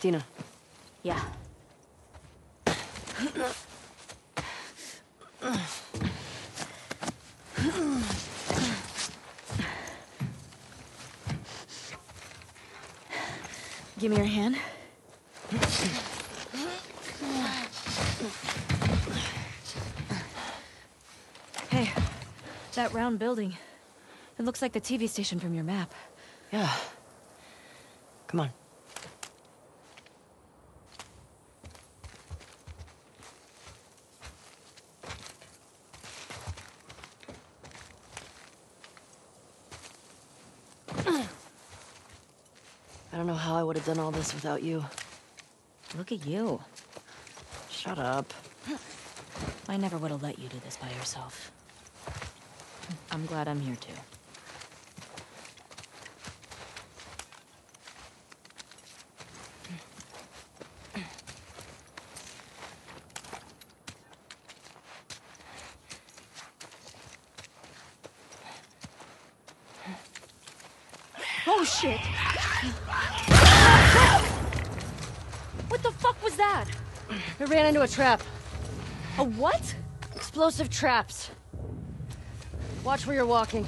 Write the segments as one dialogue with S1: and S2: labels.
S1: Dina.
S2: Yeah. Give me your hand. Hey, that round building. It looks like the TV station from your map.
S1: Yeah. Come on. I don't know how I would have done all this without you.
S2: Look at you.
S1: Shut up.
S2: I never would have let you do this by yourself. I'm glad I'm here too. Oh shit! What the fuck was that?
S1: I ran into a trap.
S2: A what?
S1: Explosive traps. Watch where you're walking.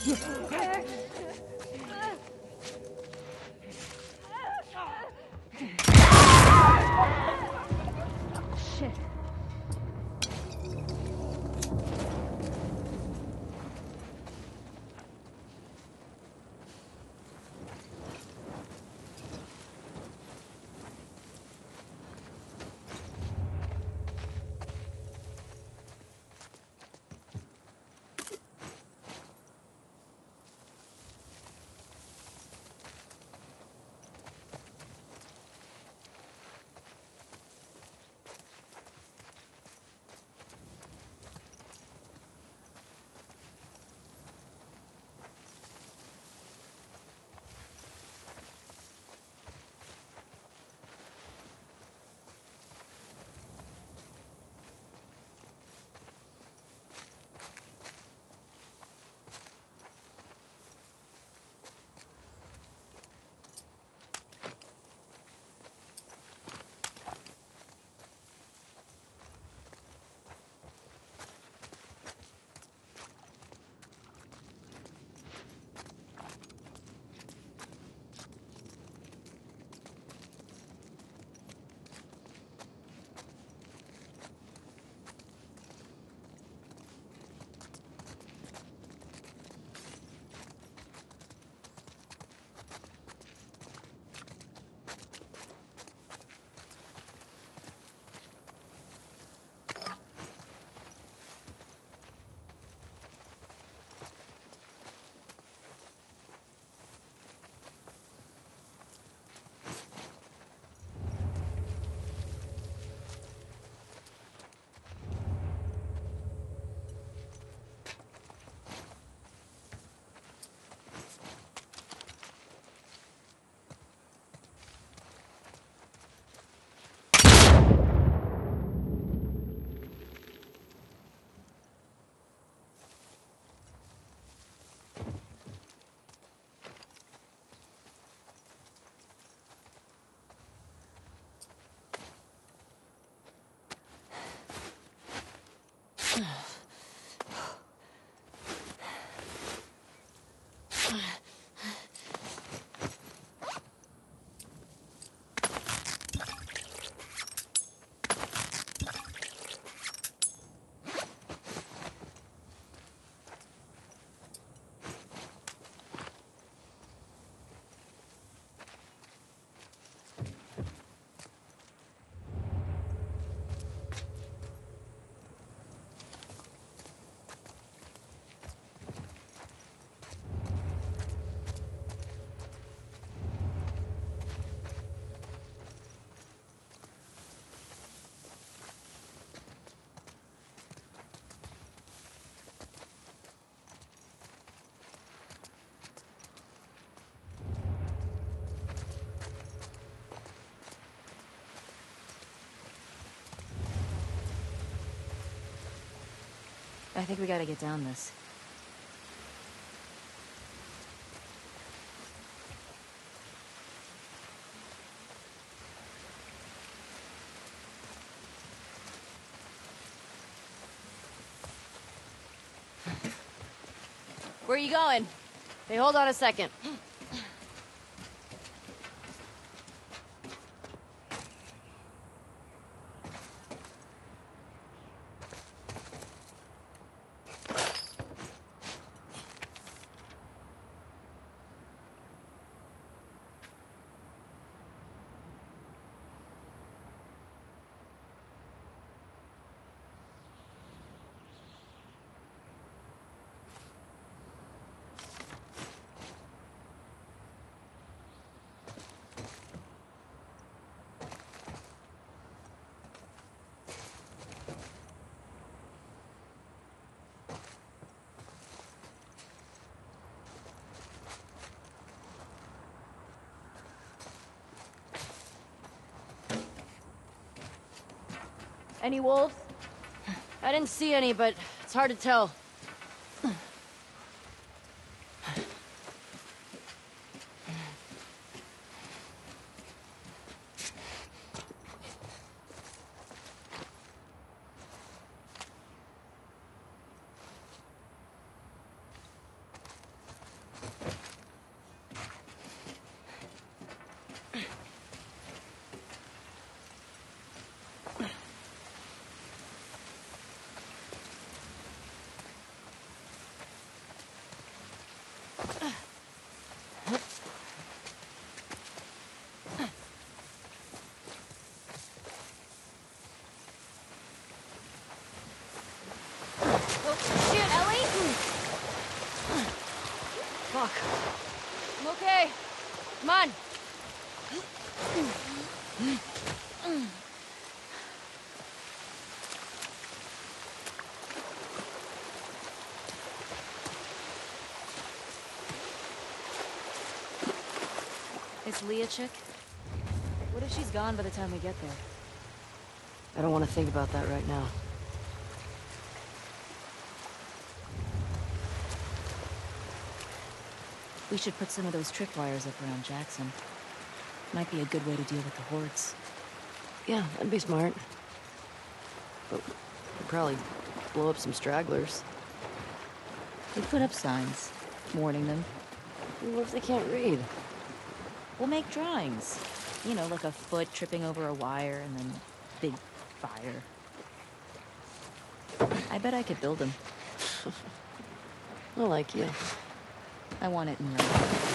S1: Shit.
S2: I think we gotta get down this.
S1: Where are you going? Hey, hold on a second. Any wolves? I didn't see any, but it's hard to tell. Oh, shit, Ellie!
S3: Fuck.
S1: I'm okay. Come on.
S2: Is Leah chick? What if she's gone by the time we get there?
S3: I don't want to think about that right now.
S2: We should put some of those tripwires up around Jackson. Might be a good way to deal with the hordes.
S3: Yeah, that'd be smart. But we'd probably blow up some stragglers.
S2: We put up signs, warning them.
S3: What if they can't read?
S2: We'll make drawings. You know, like a foot tripping over a wire and then big fire. I bet I could build them.
S3: I like you.
S2: I want it in red.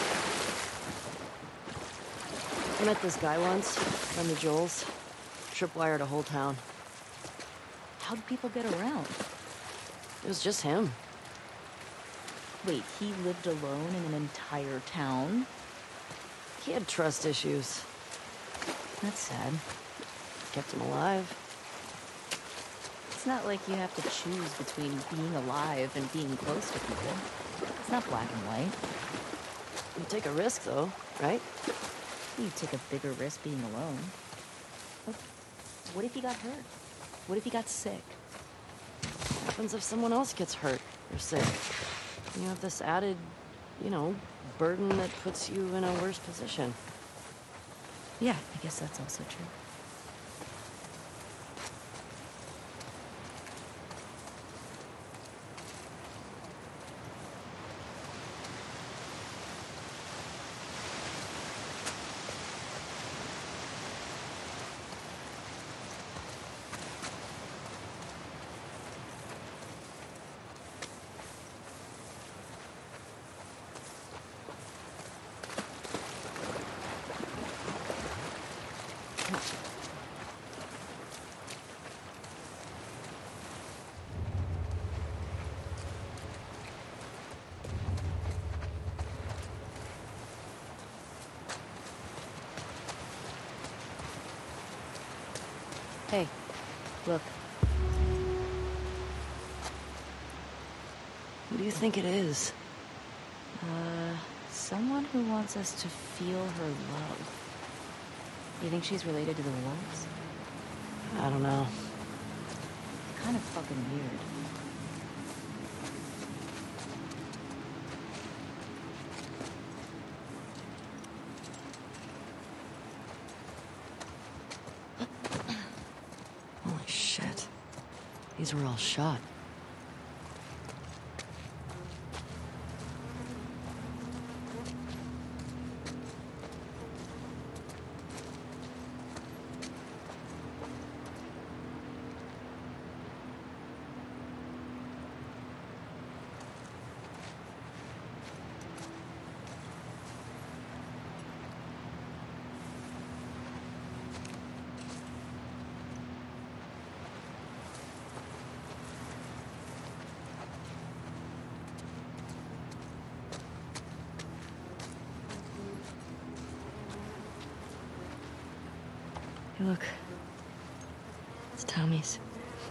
S3: I met this guy once, from the Joels. Tripwired a whole town.
S2: How'd people get around?
S3: It was just him.
S2: Wait, he lived alone in an entire town?
S3: He had trust issues.
S2: That's sad.
S3: Kept him alive.
S2: It's not like you have to choose between being alive and being close to people. It's not black and white.
S3: You take a risk, though, right?
S2: You take a bigger risk being alone. What if he got hurt? What if he got sick?
S3: What happens if someone else gets hurt or sick? You have this added, you know, burden that puts you in a worse position.
S2: Yeah, I guess that's also true.
S3: Hey,
S2: Look,
S3: who do you think it is?
S2: someone who wants us to feel her love. You think she's related to the wolves?
S3: I don't know.
S2: Kind of fucking weird.
S3: Holy shit. These were all shot. Hey, look. It's Tommy's.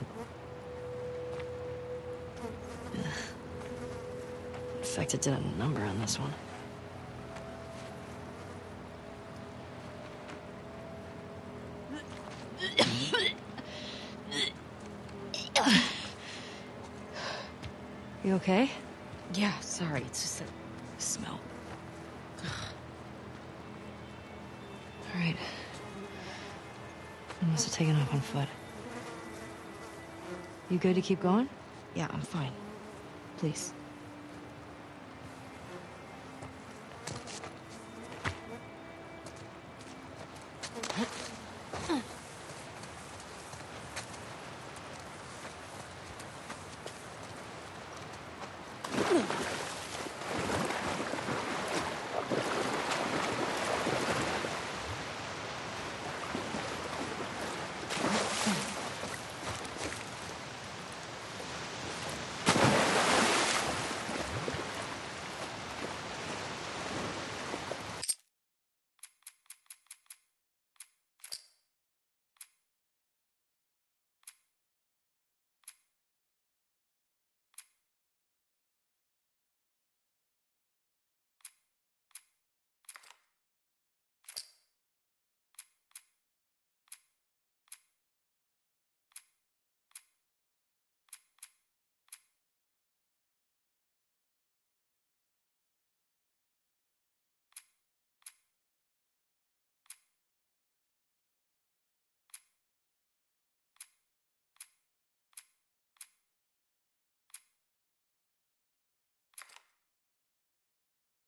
S3: Ugh. Infected did a number on this one. You okay?
S2: Yeah, sorry, it's just that smell.
S3: All right. I must have taken off on foot. You good to keep going?
S2: Yeah, I'm fine. Please.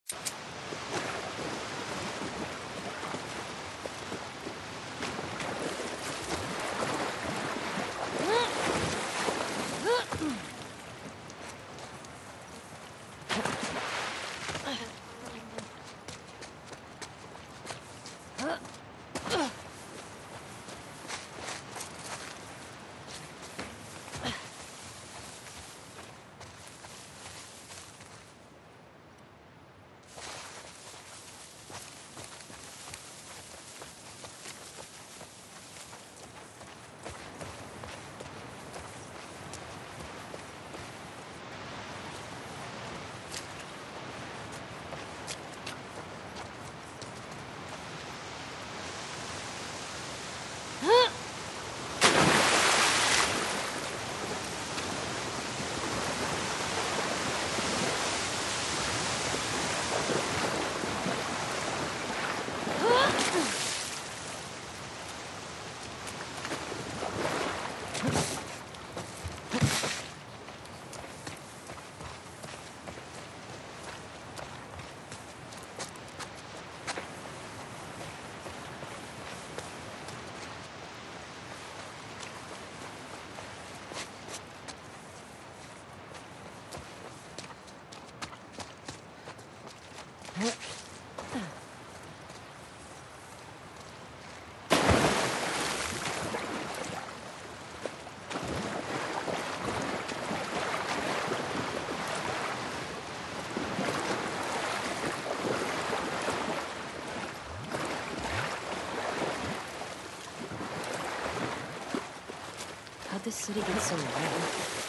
S2: How'd this city get so red?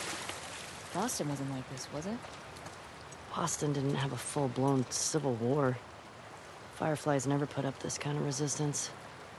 S2: Boston wasn't like this, was it?
S3: Boston didn't have a full-blown civil war. Fireflies never put up this kind of resistance.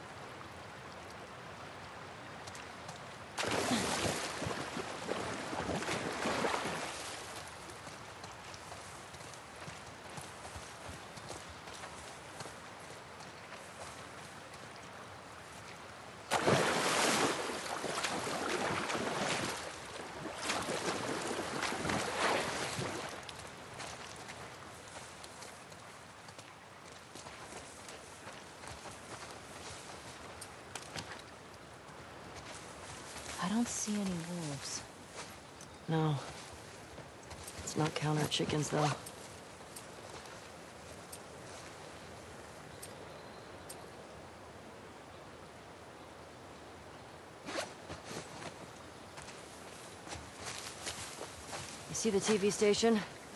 S2: I don't see any wolves.
S3: No. It's not counter chickens, though. You see the TV station?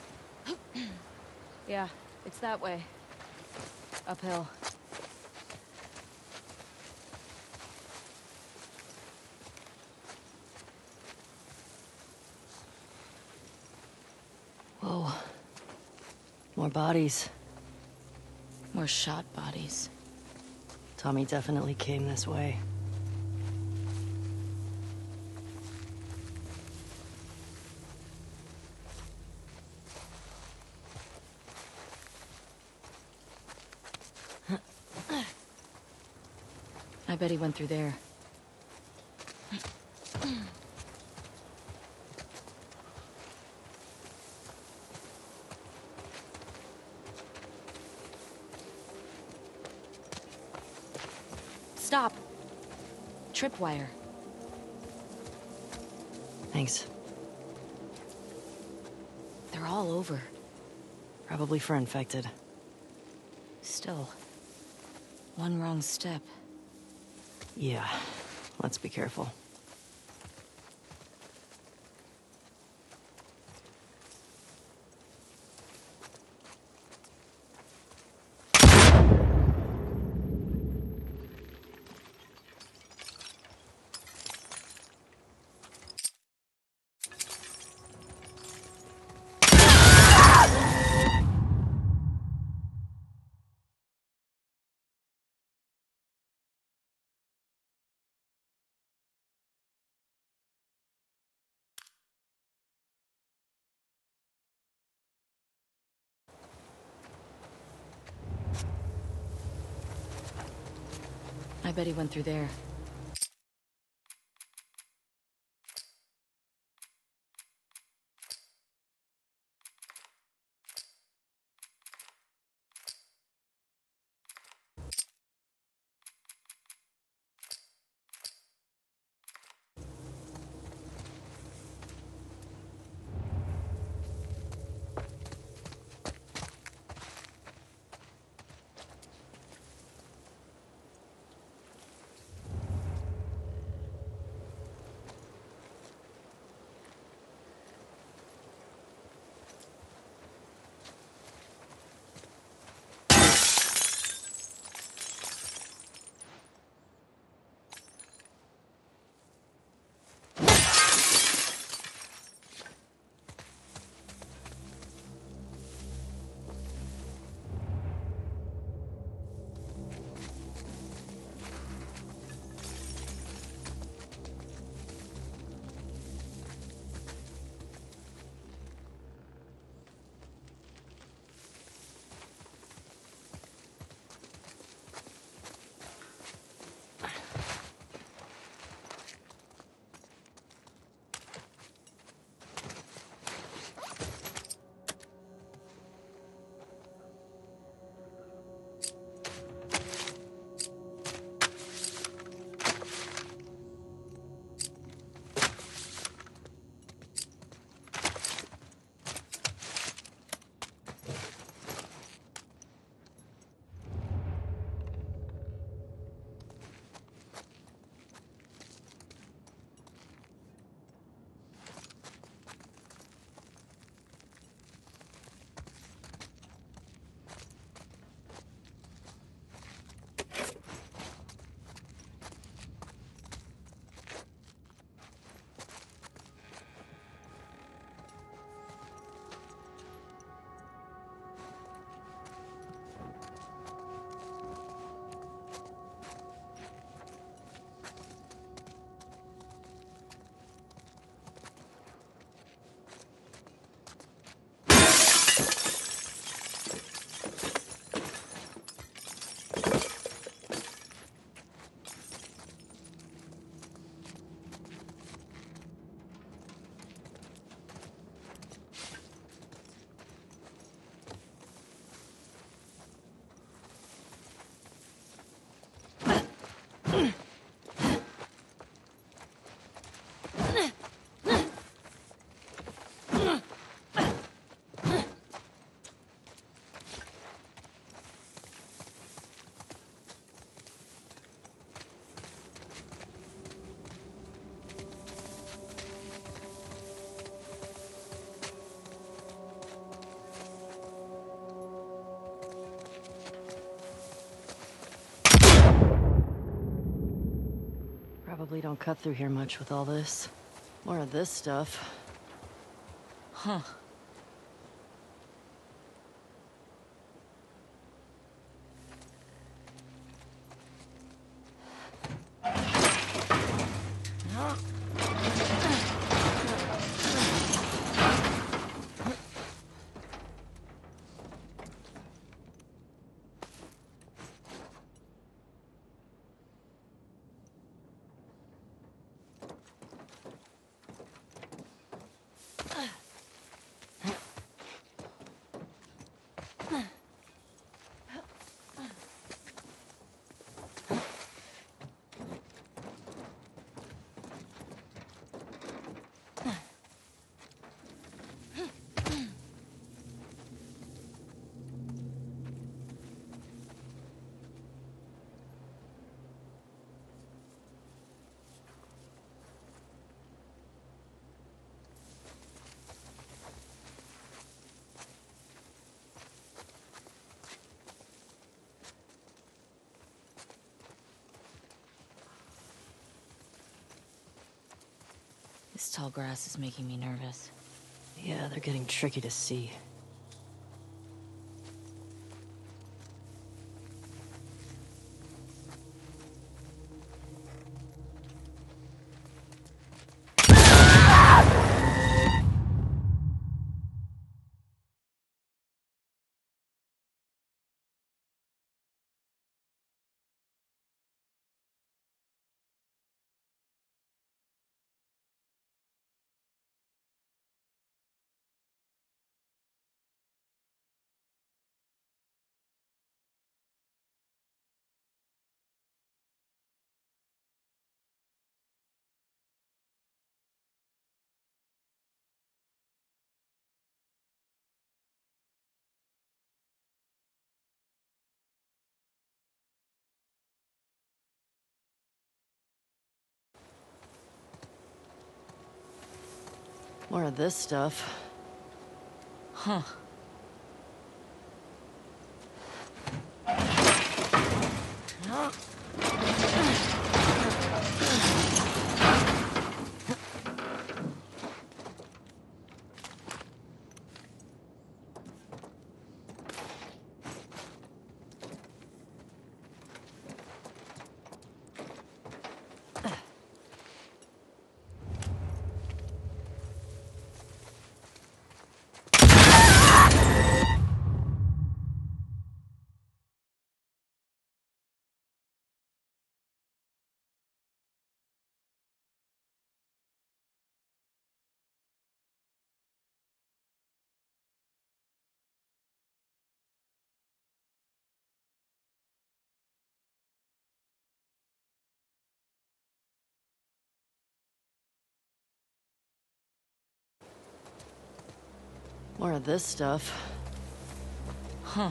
S2: Yeah, it's that way. Uphill.
S3: Whoa. More bodies.
S2: More shot bodies.
S3: Tommy definitely came this way.
S2: I bet he went through there. Stop! Tripwire.
S3: Thanks.
S2: They're all over.
S3: Probably for infected.
S2: Still. One wrong step.
S3: Yeah. Let's be careful.
S2: I bet he went through there.
S3: Probably don't cut through here much with all this. More of this stuff.
S2: Huh. This tall grass is making me nervous.
S3: Yeah, they're getting tricky to see. More of this stuff.
S2: Huh.
S3: More of this stuff.
S2: Huh.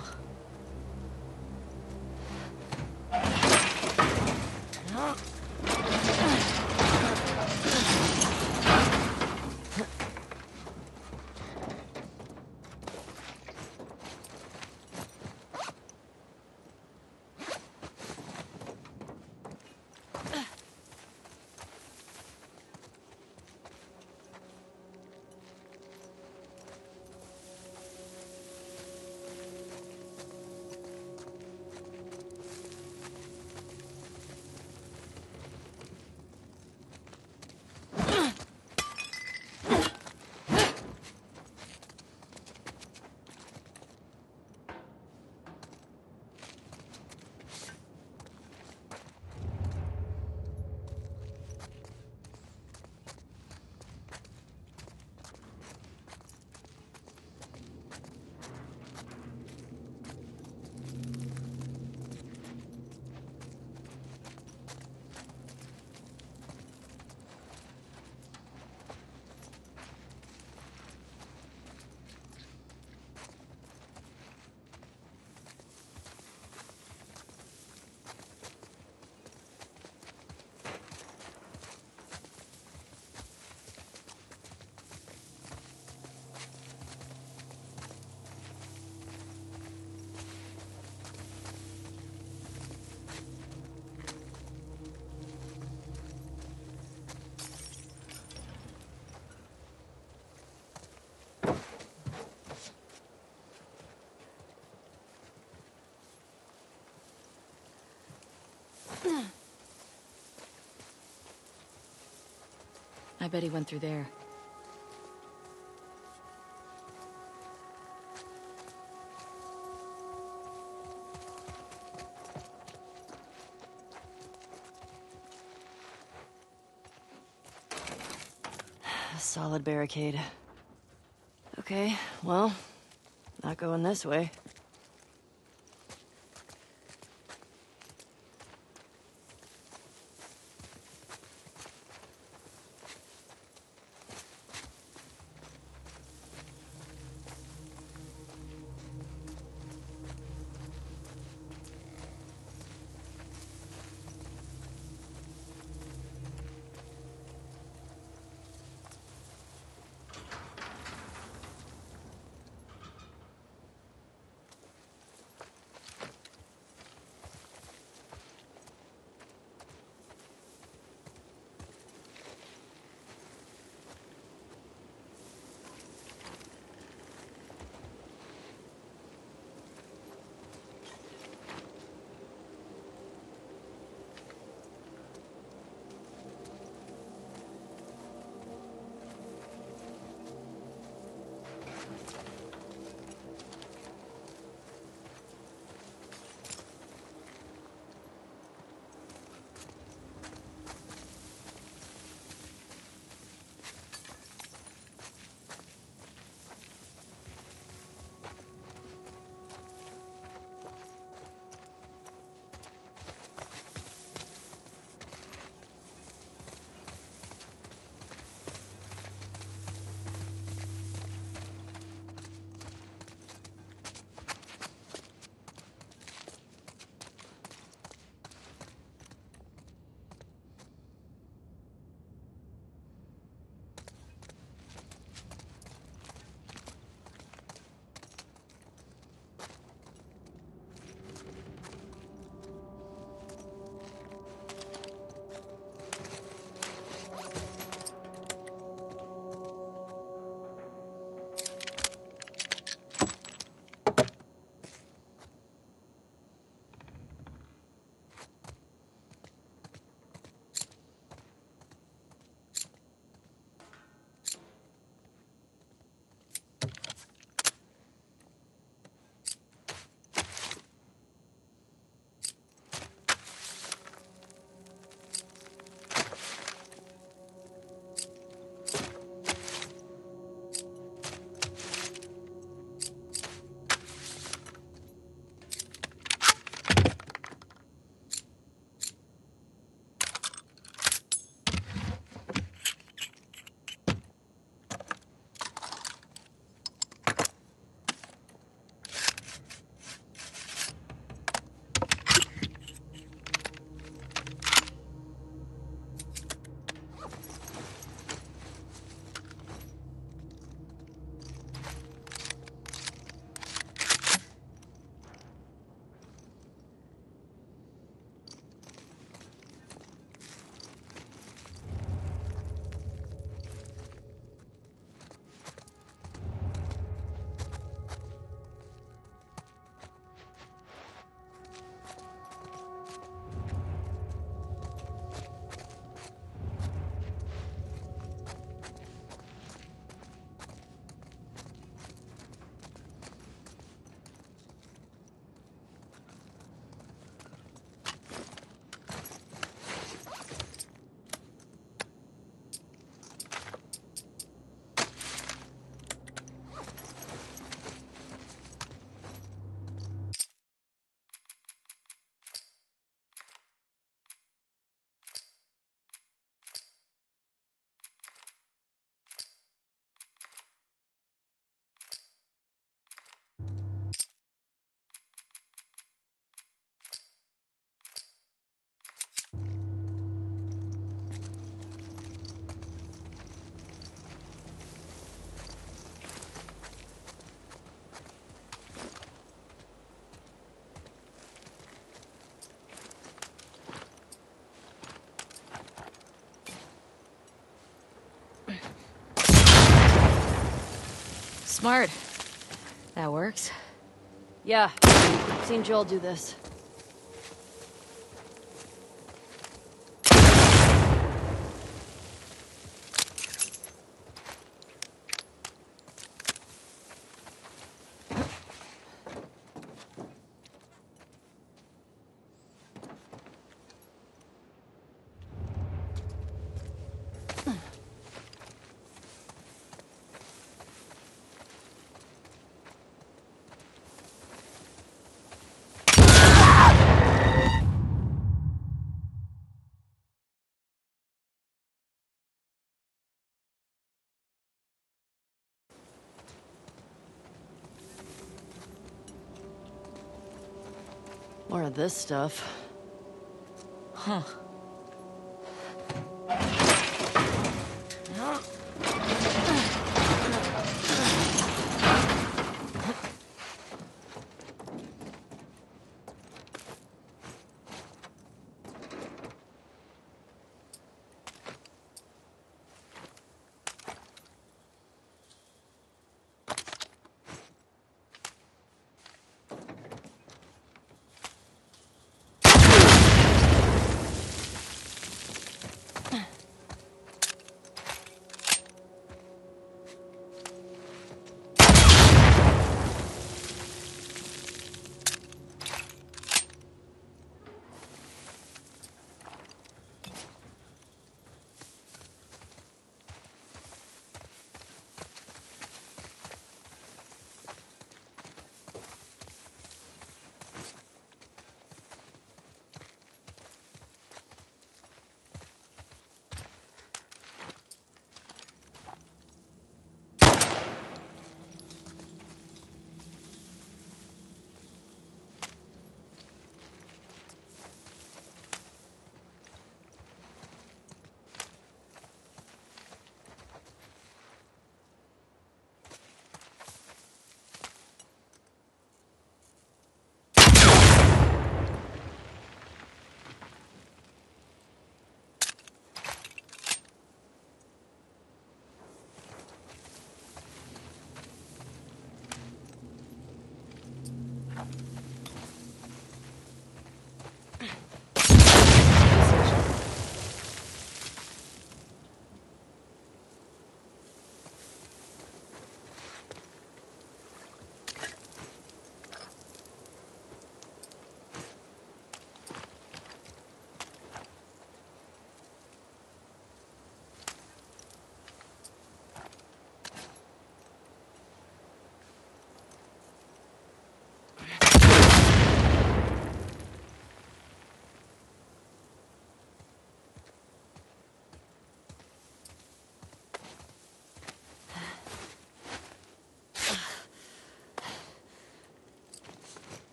S2: I bet he went through there.
S3: A solid barricade. Okay, well, not going this way.
S2: Smart. That works.
S3: Yeah, I've seen Joel do this. More of this stuff.
S2: Huh.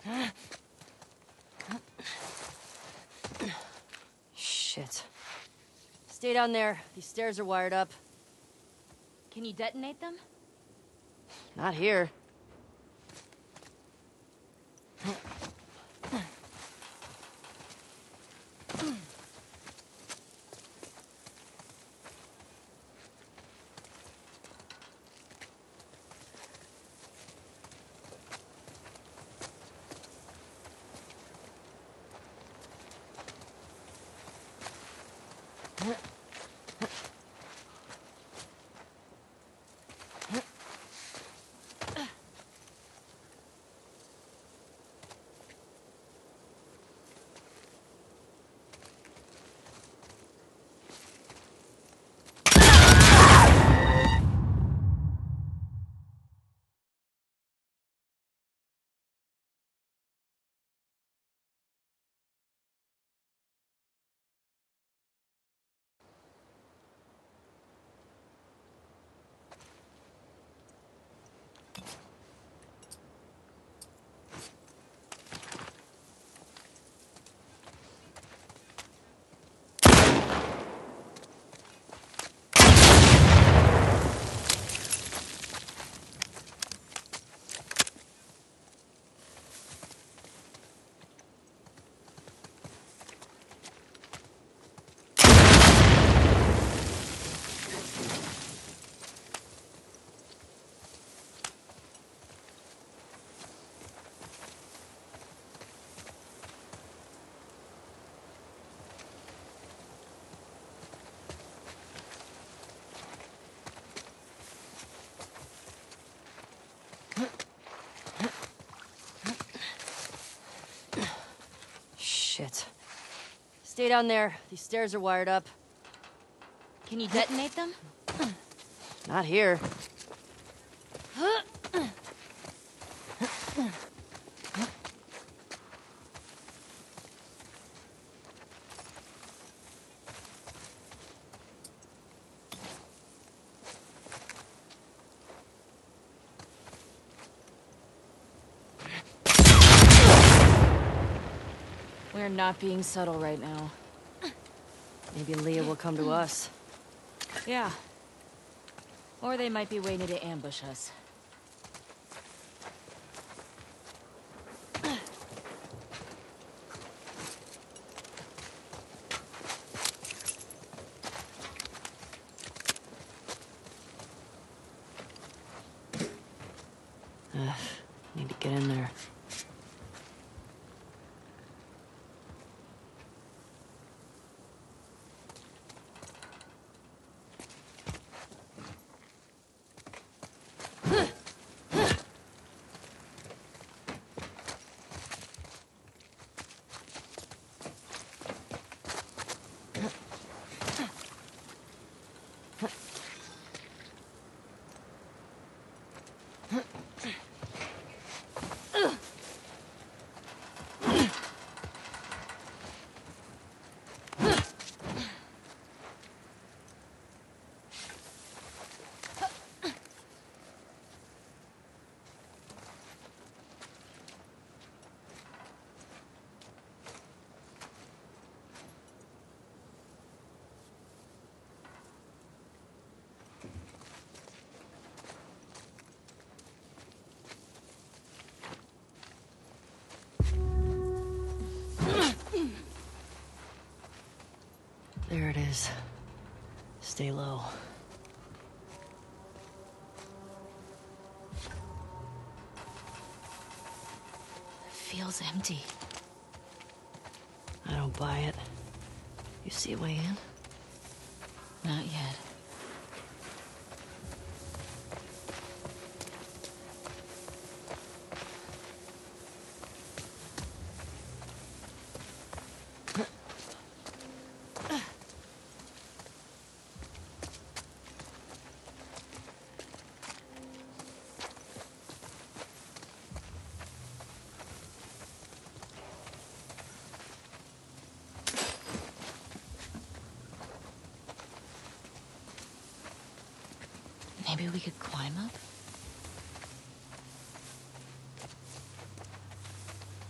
S3: Shit. Stay down there. These stairs are wired up.
S2: Can you detonate them?
S3: Not here. Shit. Stay down there. These stairs are wired up.
S2: Can you detonate them?
S3: Not here.
S2: We're not being subtle right now.
S3: Maybe Leah will come to us.
S2: Yeah. Or they might be waiting to ambush us.
S3: Need to get in there. There it is. Stay low.
S2: Feels empty.
S3: I don't buy it. You see a way in?
S2: Not yet. Maybe we could climb up?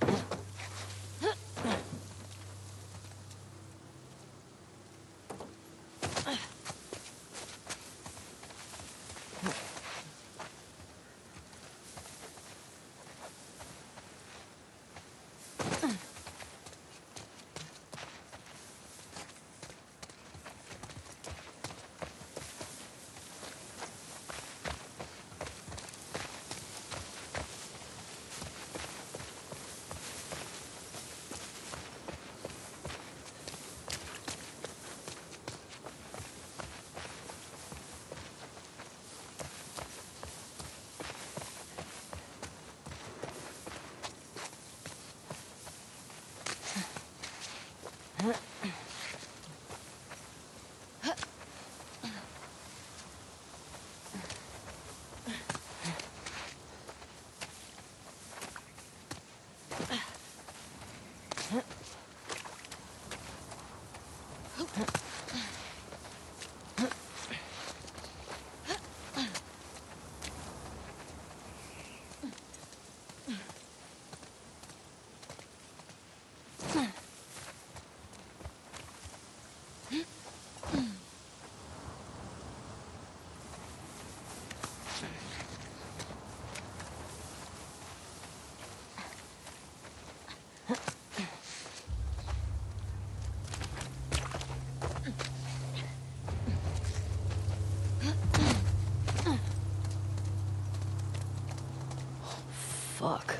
S3: Fuck.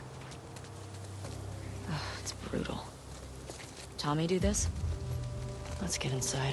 S2: It's brutal. Tommy do this?
S3: Let's get inside.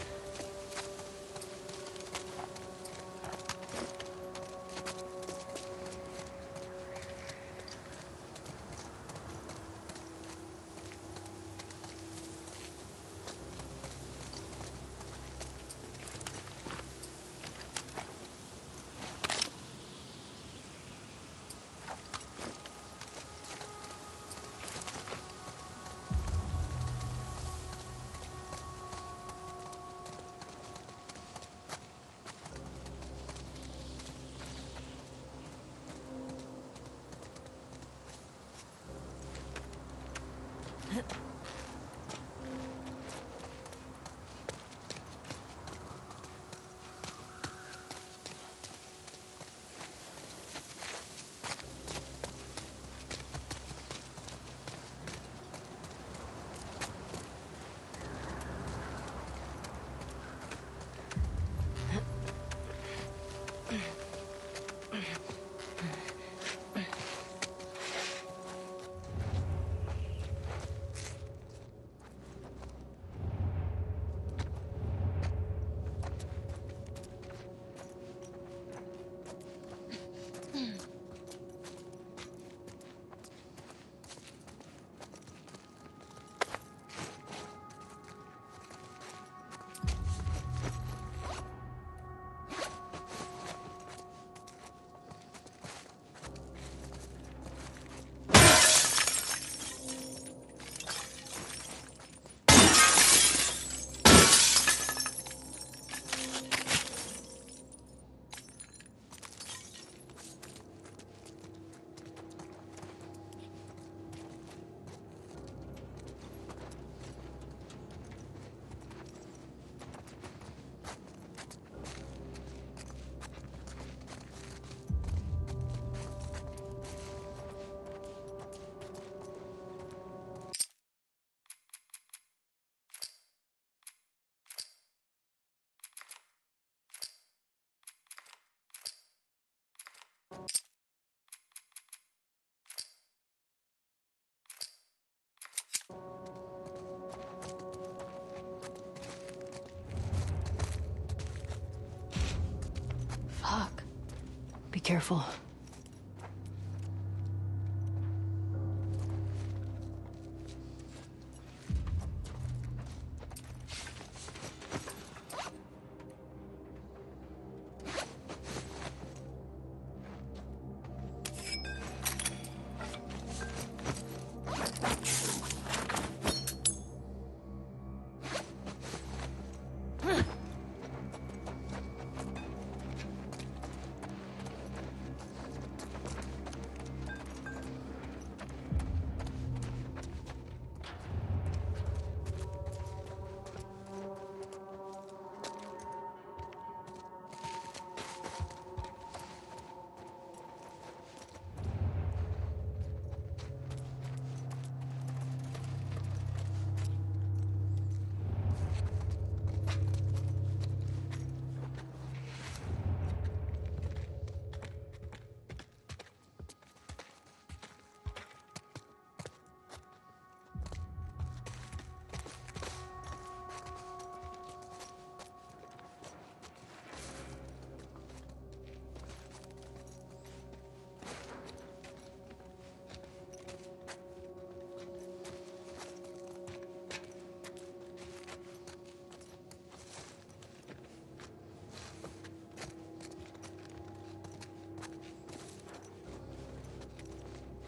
S3: Fuck. Be careful.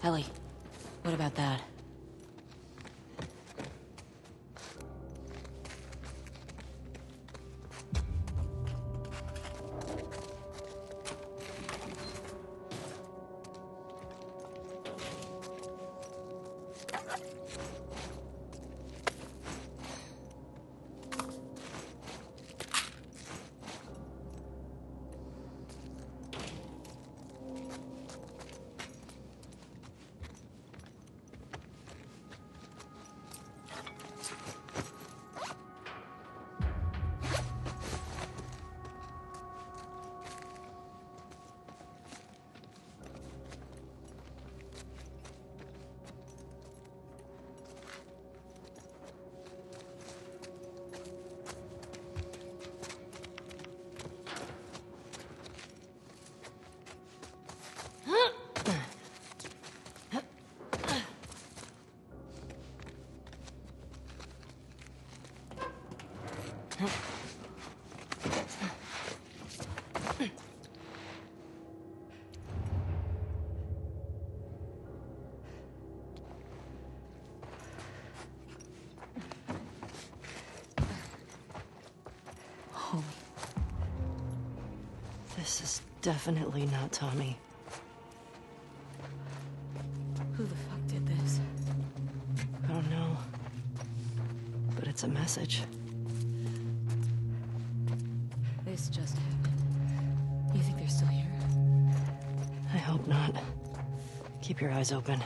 S3: Ellie, what about that? This is definitely not Tommy.
S2: Who the fuck did this?
S3: I don't know. But it's a message.
S2: This just happened. You think they're still here?
S3: I hope not. Keep your eyes open.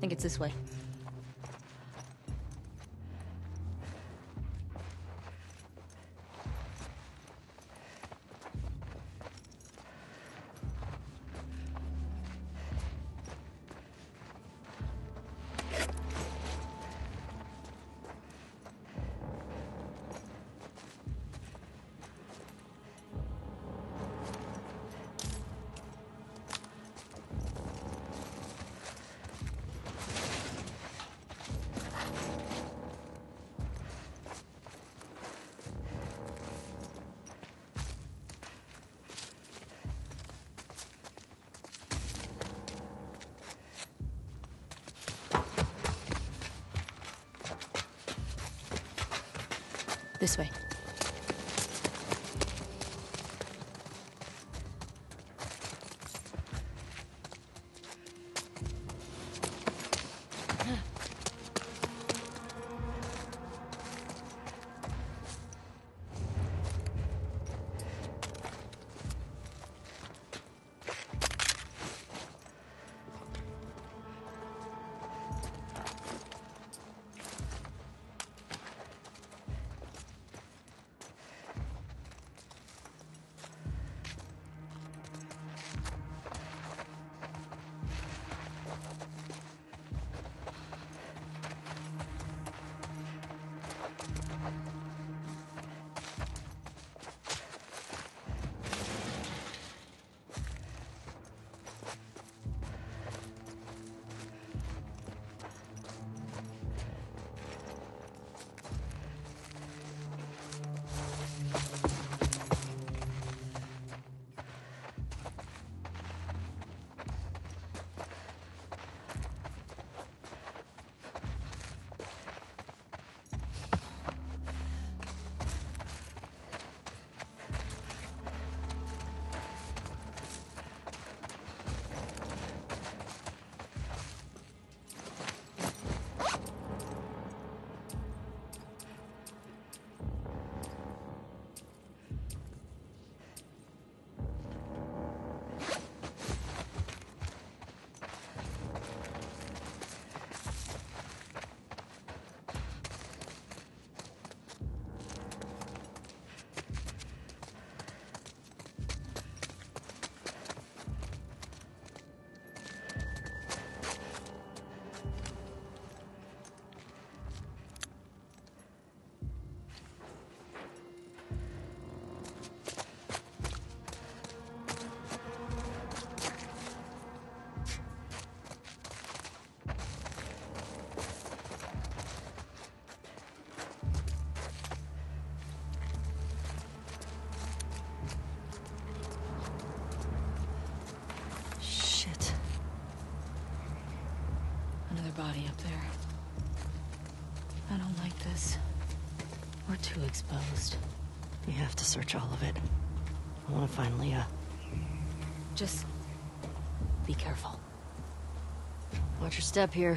S2: think it's this way. This way. Body up there. I don't like this. We're too exposed.
S3: You have to search all of it. I want to find Leah.
S2: Just be careful.
S3: Watch your step here.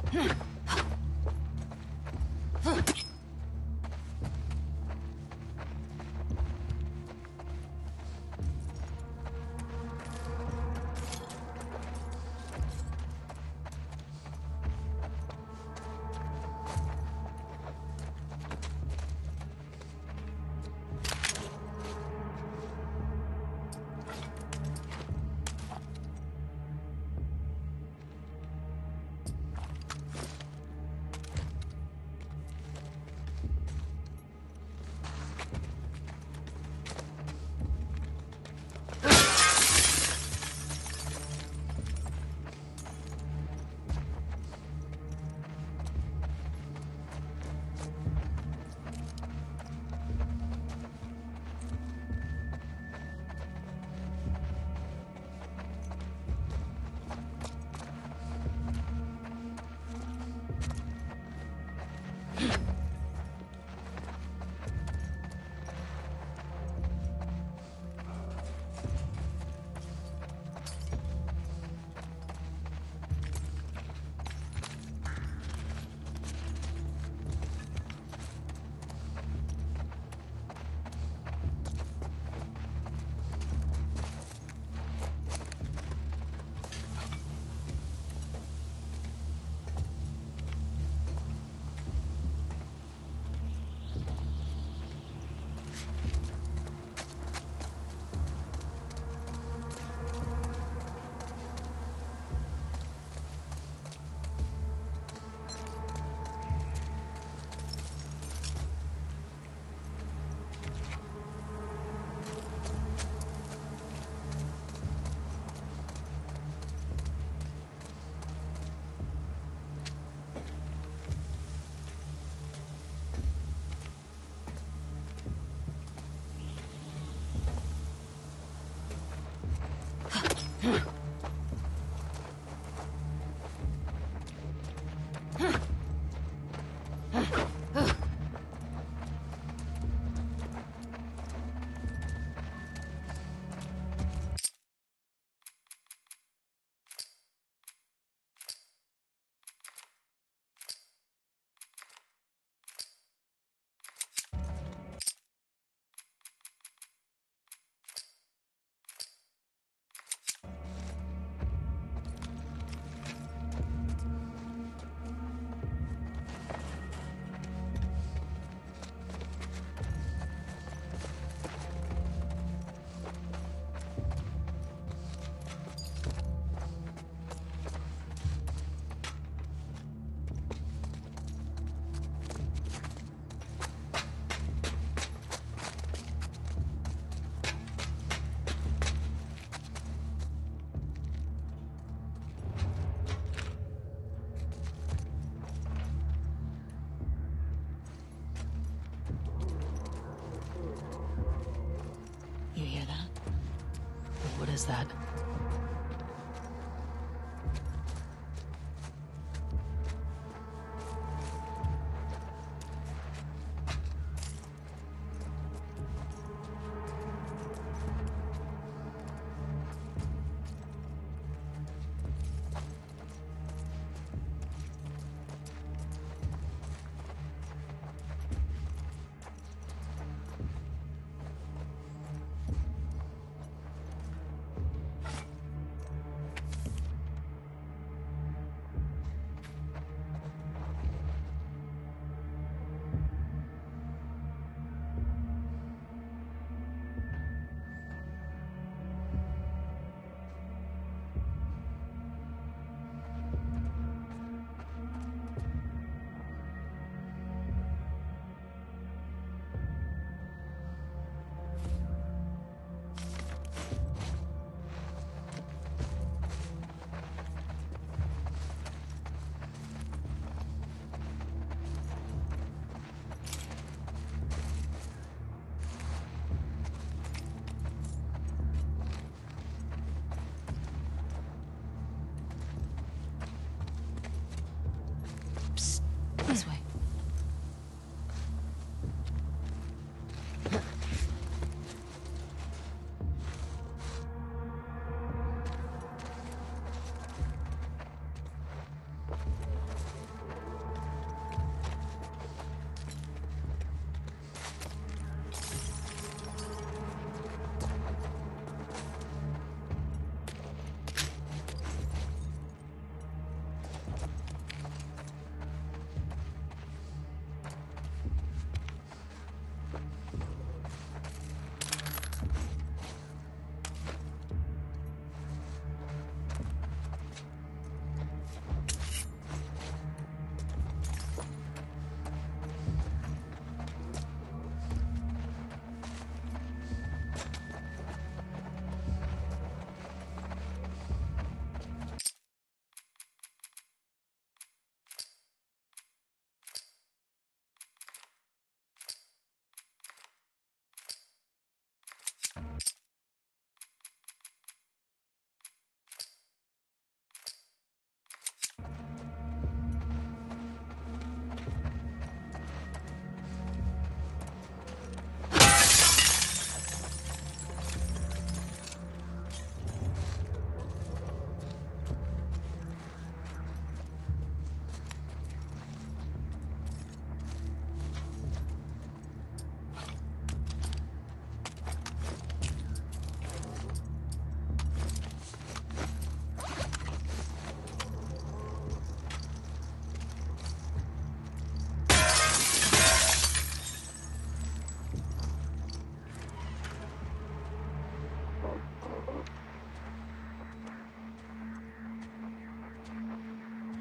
S3: is that?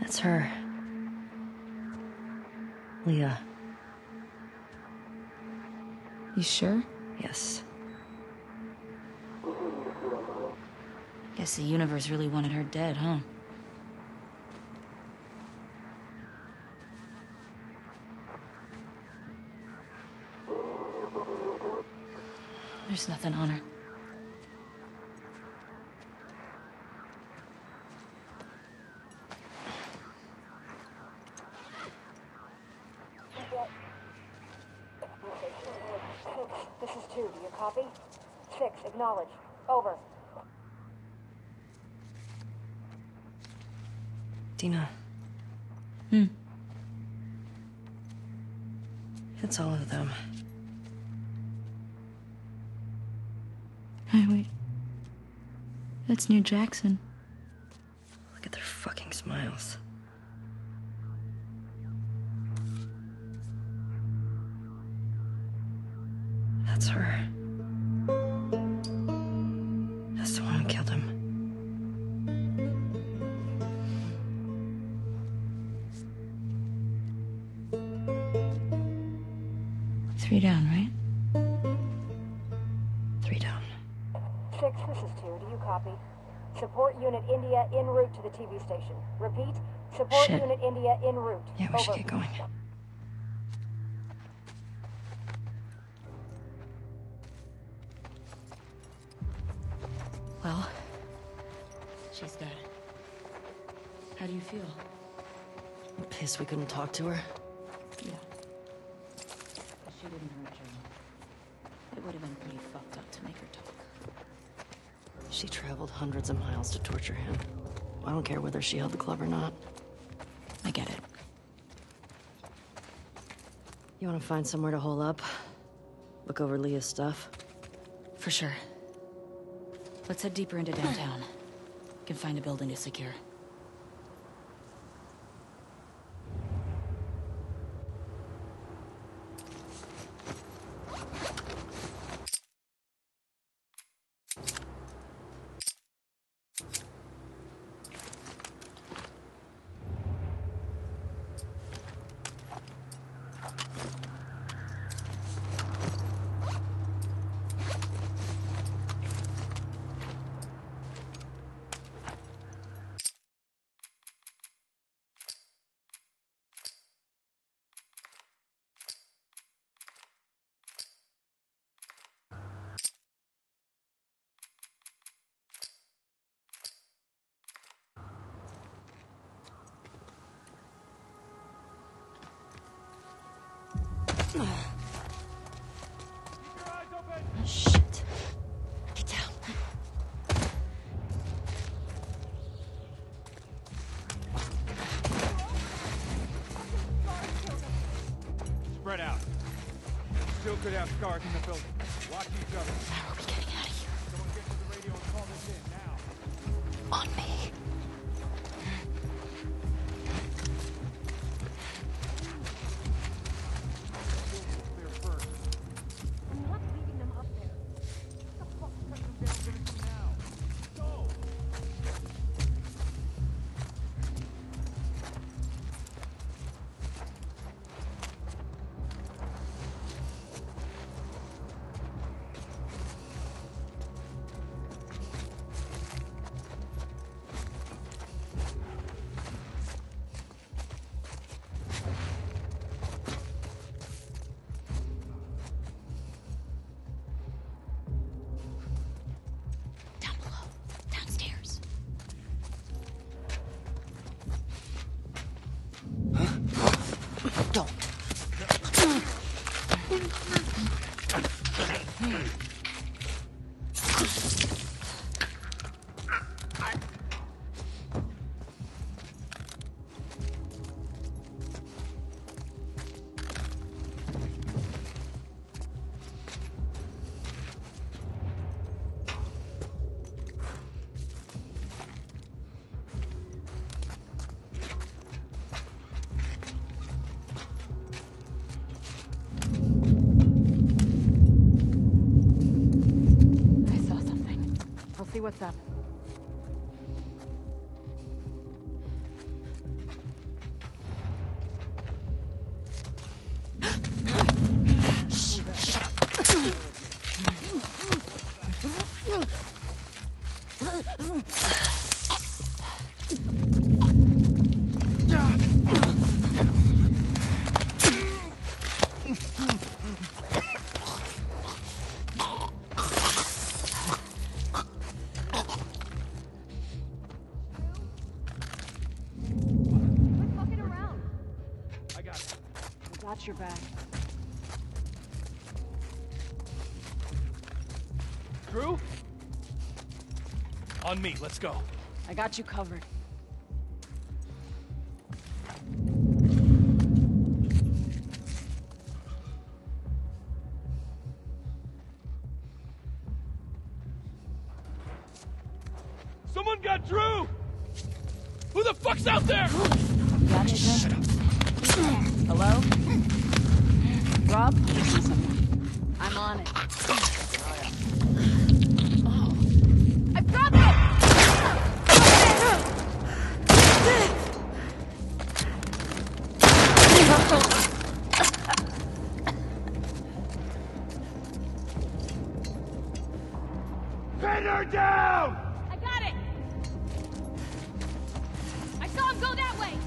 S3: That's her. Leah.
S2: You sure?
S3: Yes.
S2: Guess the universe really wanted her dead, huh? There's nothing on her.
S4: This is 2. Do you copy? 6. Acknowledge. Over.
S3: Dina. It's all of them.
S2: Hey, wait. That's near Jackson.
S3: Look at their fucking smiles. That's her. That's the one who killed him.
S2: Three down, right?
S3: 3 down.
S4: 6. This is 2. Do you copy? Support Unit India en route to the TV station. Repeat. Support
S2: Shit.
S4: Unit India en route.
S3: Yeah, we should get going.
S2: Well, she's dead. How do you feel?
S3: I'm pissed we couldn't talk to her.
S2: Yeah. But she didn't hurt you. It would have been pretty fucked up to make her talk.
S3: She traveled hundreds of miles to torture him. I don't care whether she held the club or not.
S2: I get it.
S3: You want to find somewhere to hole up? Look over Leah's stuff?
S2: For sure. Let's head deeper into downtown. Can find a building to secure.
S3: Shit. Get down.
S5: Spread out. Still could have scars in the building. Watch each other.
S2: How are we getting out of here?
S5: Someone get to the radio and call this in now.
S2: On me.
S5: Clear first.
S4: I'm not leaving them up there.
S5: What the fuck? Press them down, give it to me now. Go!
S2: Down below. Downstairs. Don't. I saw something.
S4: I'll see what's up.
S5: I got it.
S3: I got your back.
S5: Drew? On me, let's go.
S3: I got you covered.
S5: Someone got Drew! Who the fuck's out there?
S3: Got it, Shut up. Hello? Rob?
S2: I'm on it.
S1: I've got them!
S5: Pin her down!
S1: I got it! I saw him go that way!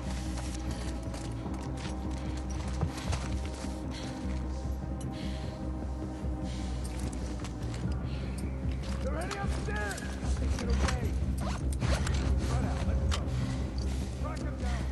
S5: They're heading upstairs! Get away! Run out, let's go. Track them down.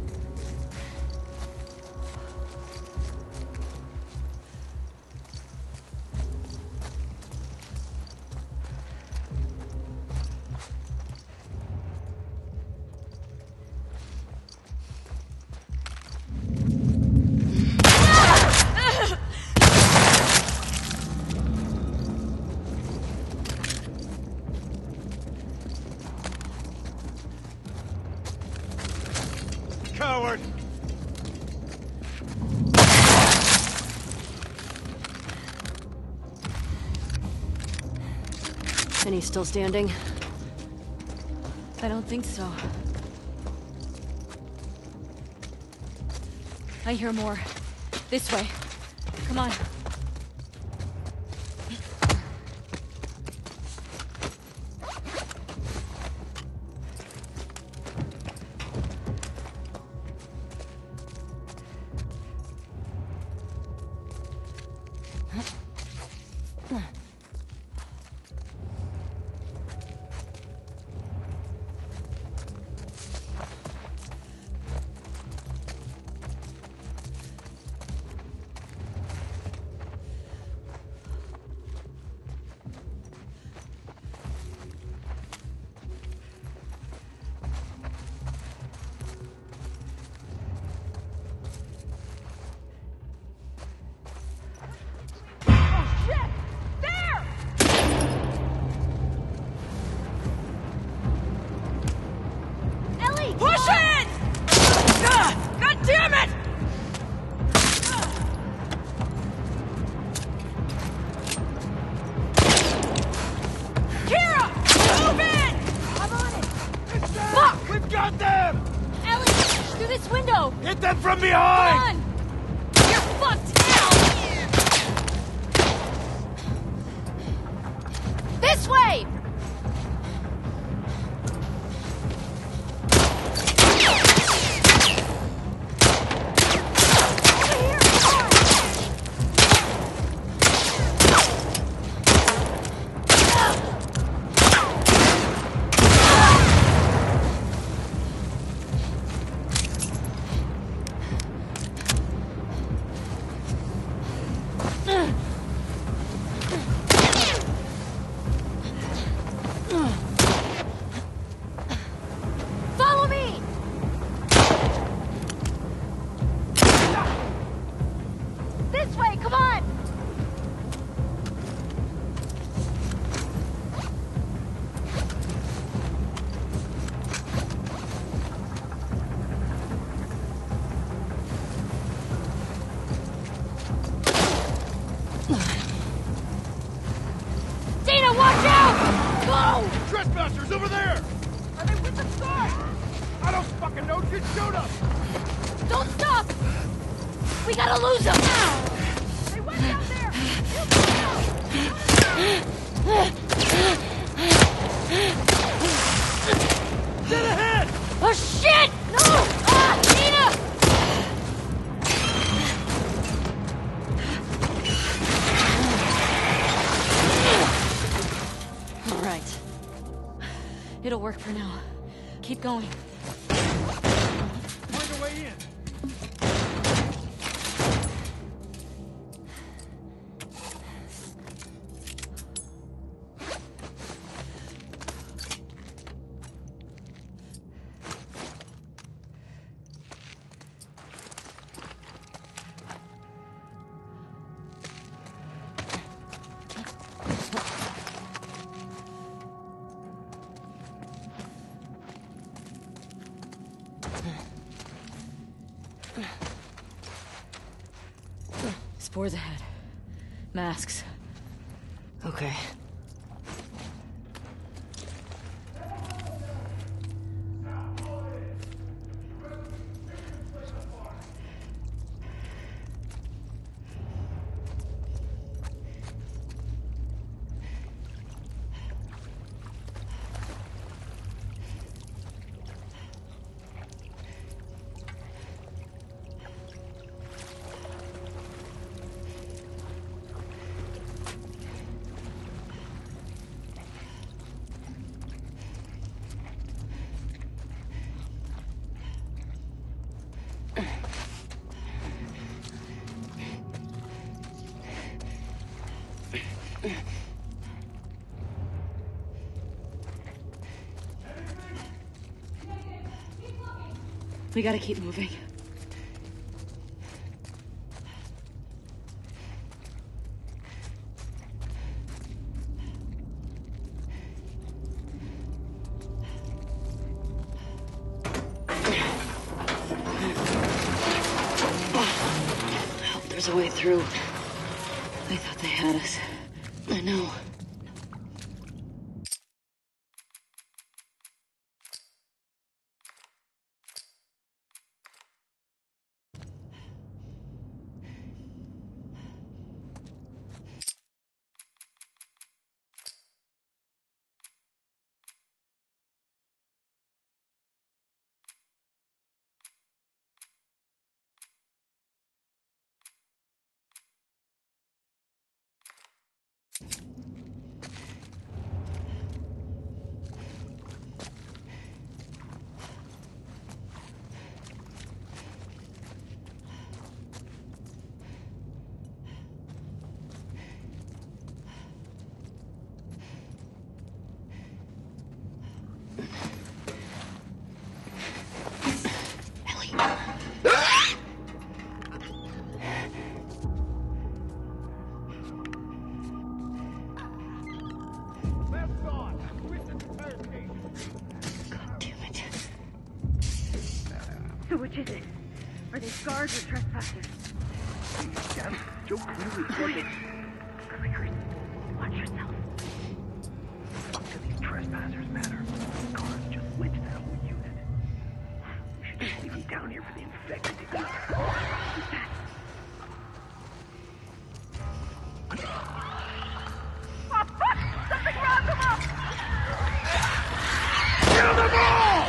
S5: Coward!
S3: And he's still standing?
S2: I don't think so. I hear more. This way. Come on.
S1: Push it! God damn it! Kira! Move it!
S2: I'm on it!
S1: Fuck!
S5: We've got them!
S2: Ellie! Through this window!
S5: Hit them from
S2: Come
S5: behind!
S2: on! You're fucked now! This way! Follow me! This way, come on! Dana, watch out! Go!
S5: Trespassers over there!
S1: Are they with the scar?
S5: I don't fucking know, just shoot up!
S1: Don't stop! We gotta lose them! They went down there! You go!
S3: All right. It'll work for now. Keep going.
S5: Find a way in.
S3: Spores ahead. Masks. Okay. We gotta keep moving. I hope there's a way through. They thought they had us. I know.
S5: Left on. Twisted the tire cage.
S6: So which is it? Are they guards or trespassers?
S5: Damn, Joe clearly said it.
S6: Chris, watch yourself.
S5: What do these trespassers matter? Cars just lynched that whole unit. We should just leave them down here for the infected to eat.
S6: Who's that? Something wrong, come on!
S5: Kill them all!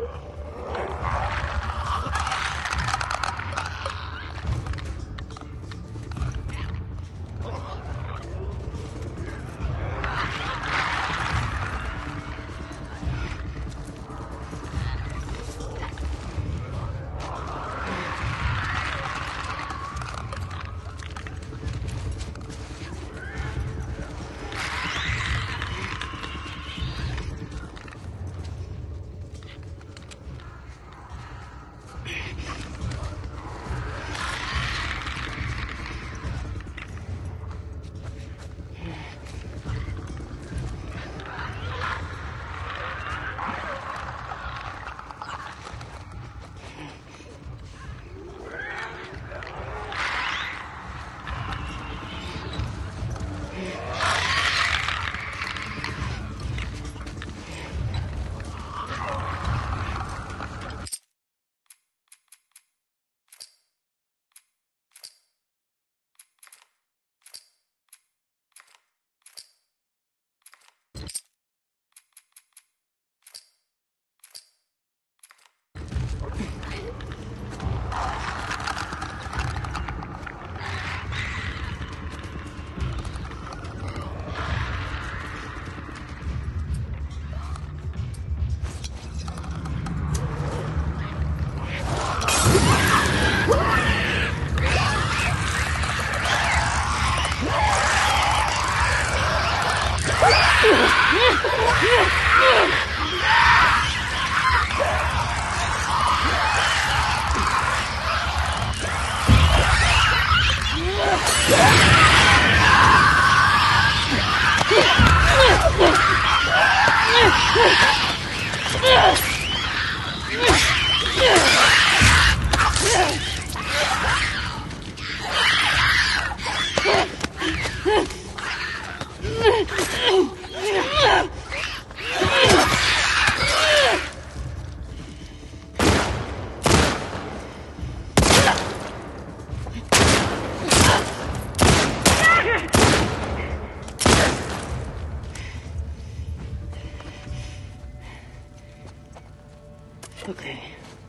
S3: Okay.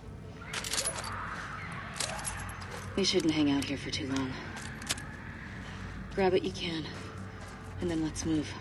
S3: We shouldn't hang out here for too long. Grab what you can, and then let's move.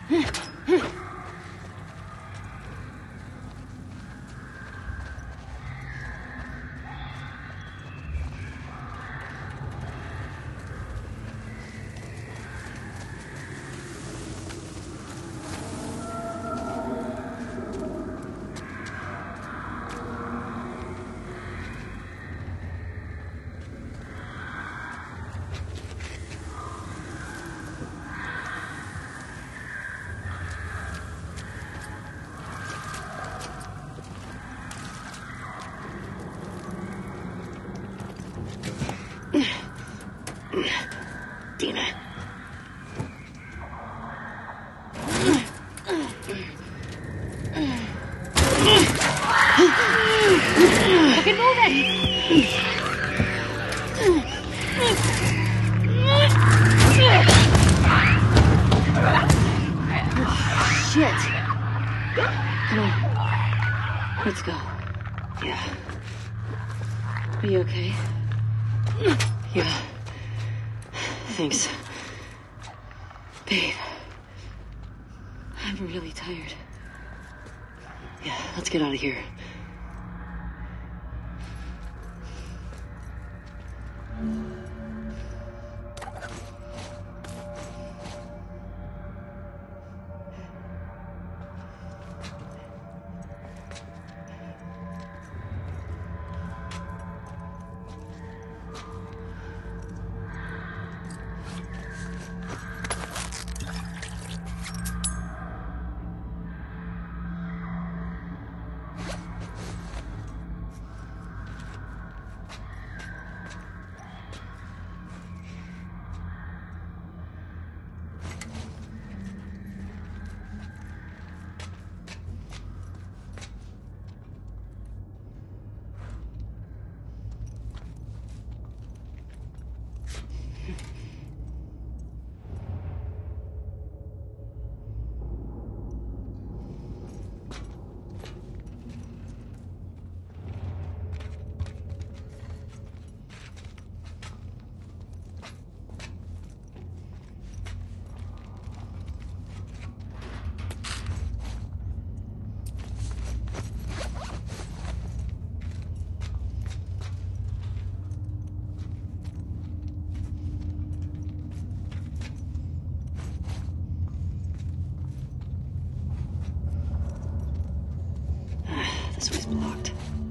S3: Dina.
S1: Fucking move it!
S3: Shit. Come on. Let's go. Yeah. Are you okay? Yeah. Thanks. Babe. I'm really tired. Yeah, let's get out of here. This way's blocked.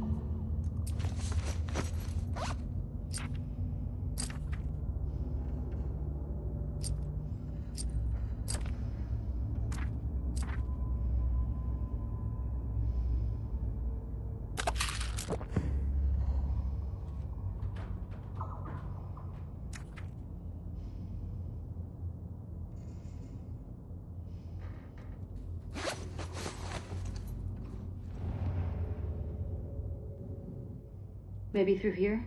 S3: Maybe through here?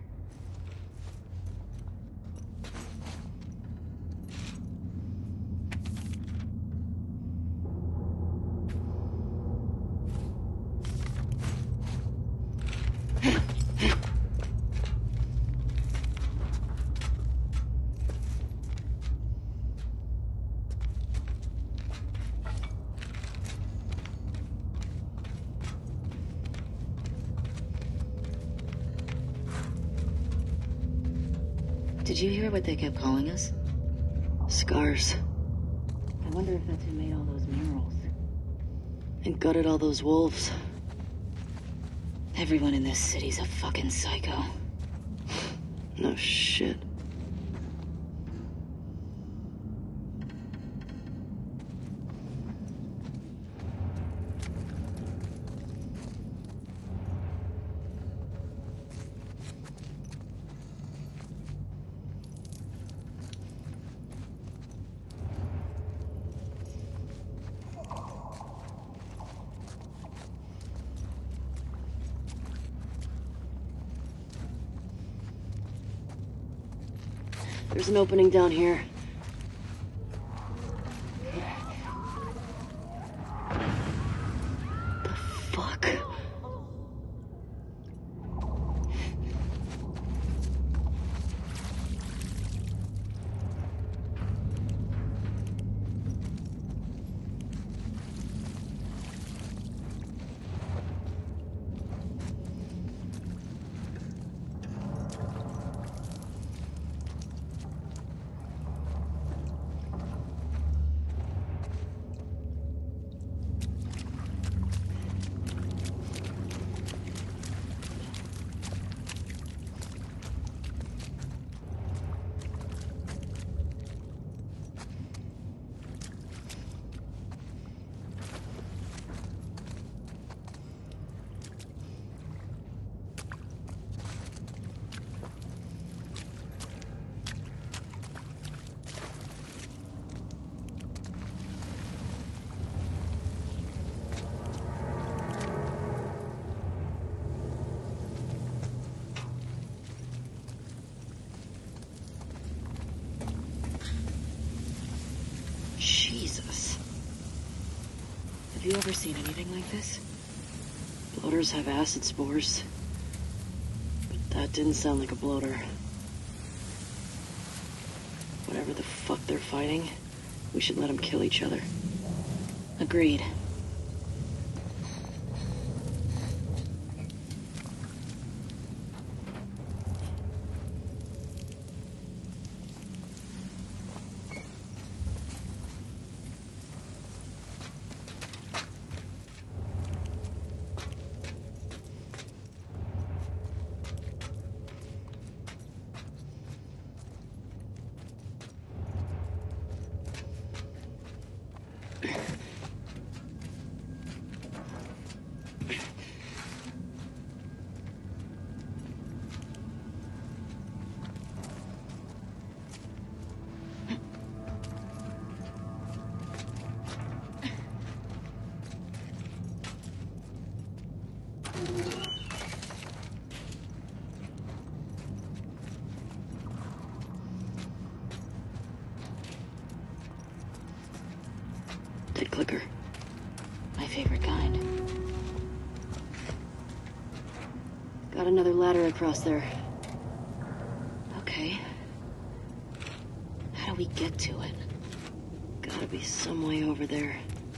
S3: Did you hear what they kept calling us? Scars. I wonder if that's who made all those murals. And gutted all those wolves. Everyone in this city's a fucking psycho. No shit. There's an opening down here. The fuck? Jesus.
S2: Have you ever seen anything like this?
S3: Bloaters have acid spores. But that didn't sound like a bloater. Whatever the fuck they're fighting, we should let them kill each other.
S2: Agreed.
S3: Dead clicker.
S2: My favorite kind.
S3: Got another ladder across there.
S2: Okay. How do we get to it?
S3: Gotta be some way over there.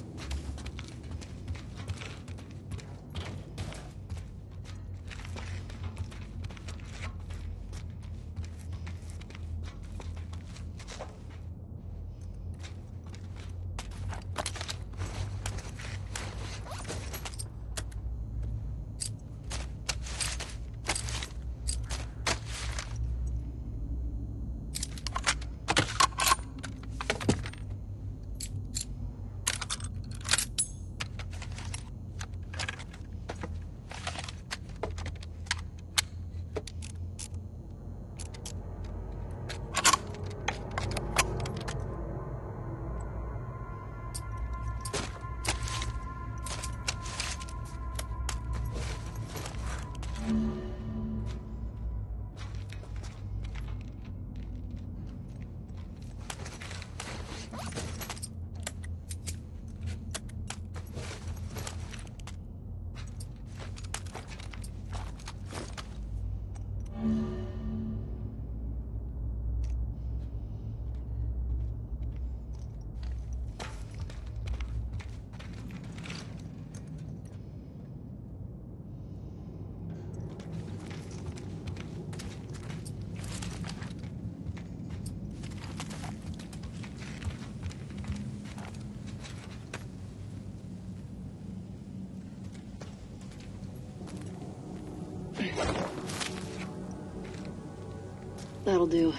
S3: That'll do.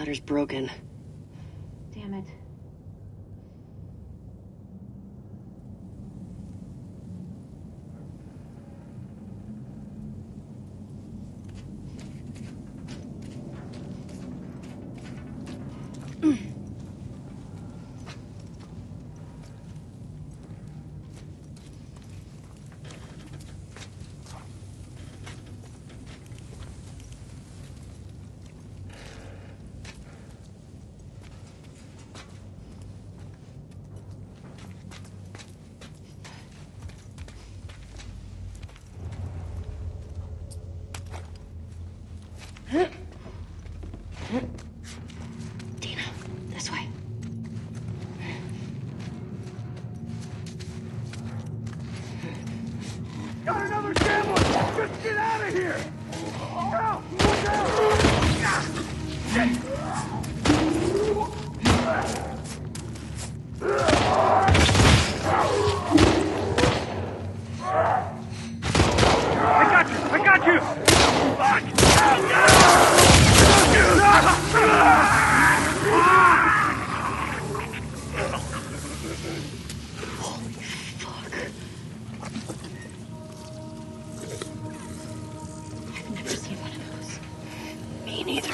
S3: ladder's broken.
S6: Damn it.
S3: Dina, this way.
S5: Got another sandwich! Just get out of here! Now! Look I got you!
S3: Holy fuck. I've never seen one of those. Me neither.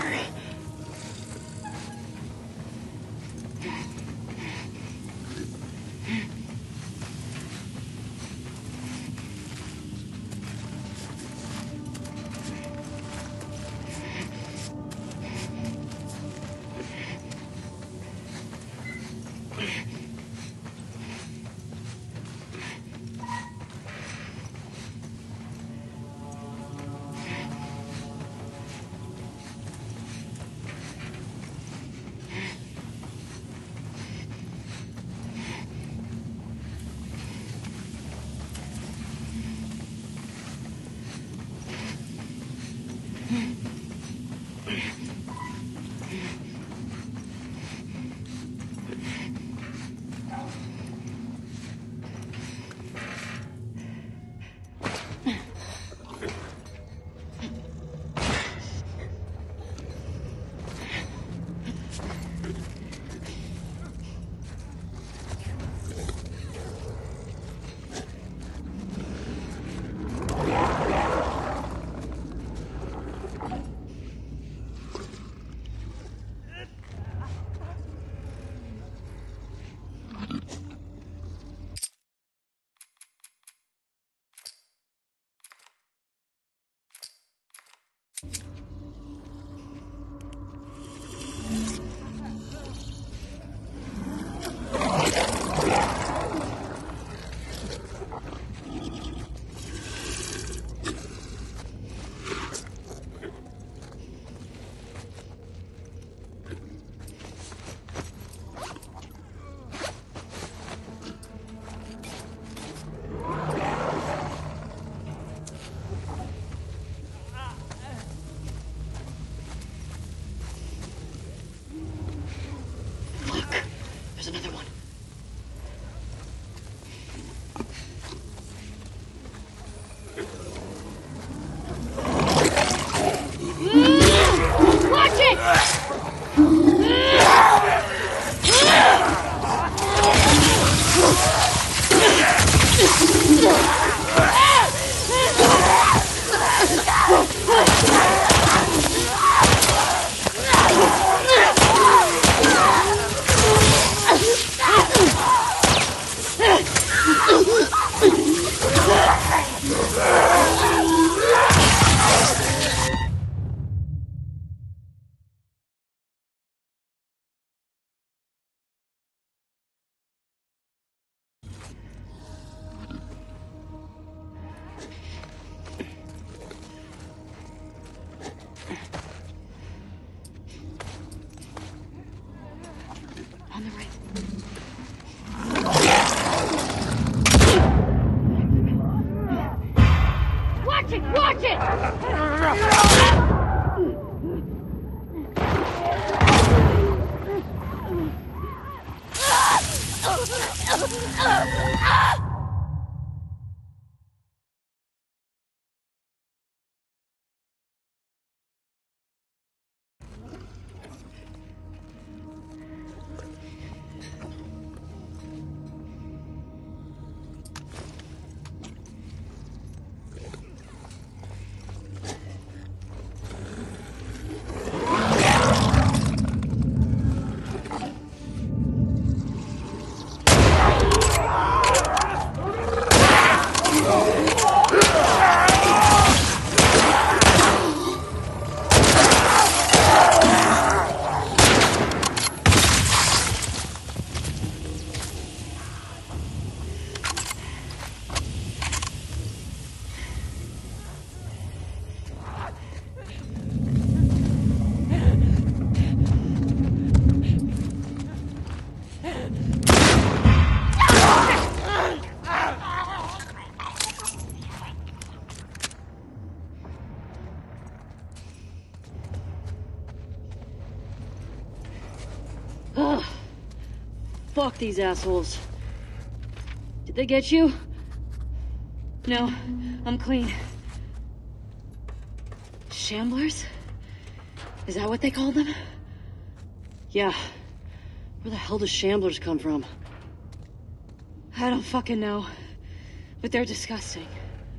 S3: There's another one.
S1: Watch it!
S3: On the right.
S1: Watch it! Watch it!
S3: Fuck these assholes. Did they get you? No, I'm clean. Shamblers? Is that what they call them? Yeah. Where the hell do shamblers come from? I don't fucking know. But they're disgusting.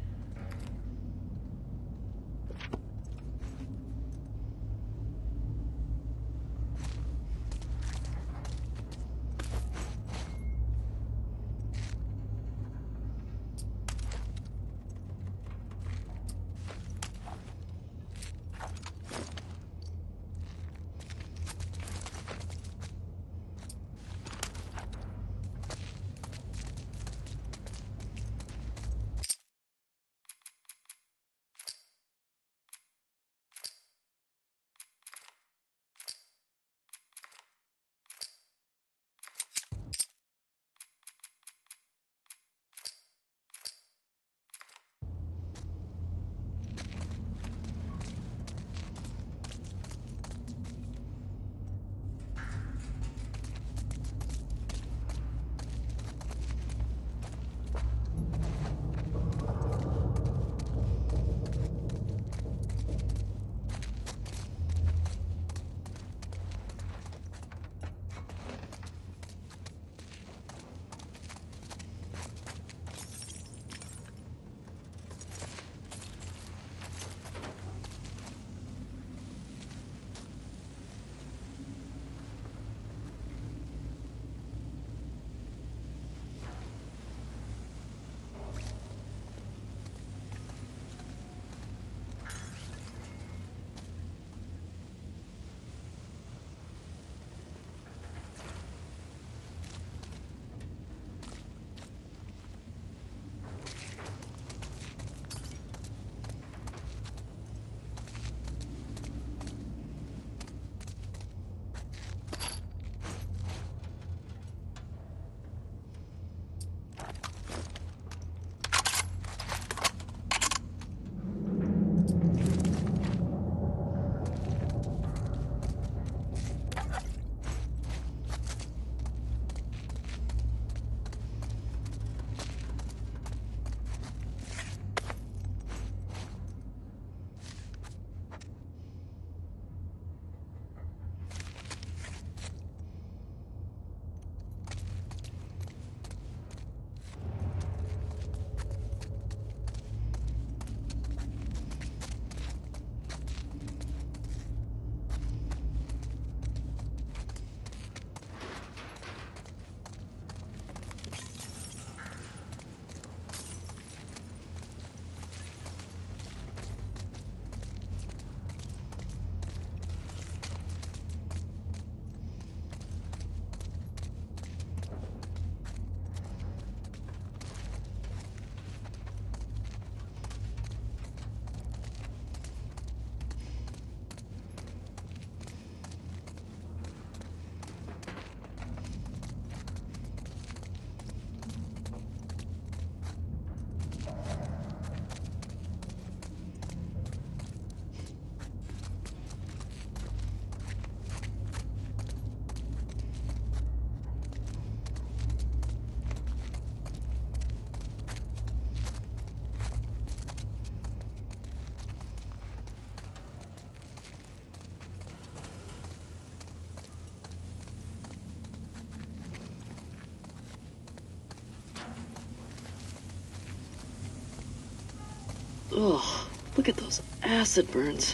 S3: Ugh, look at those acid burns.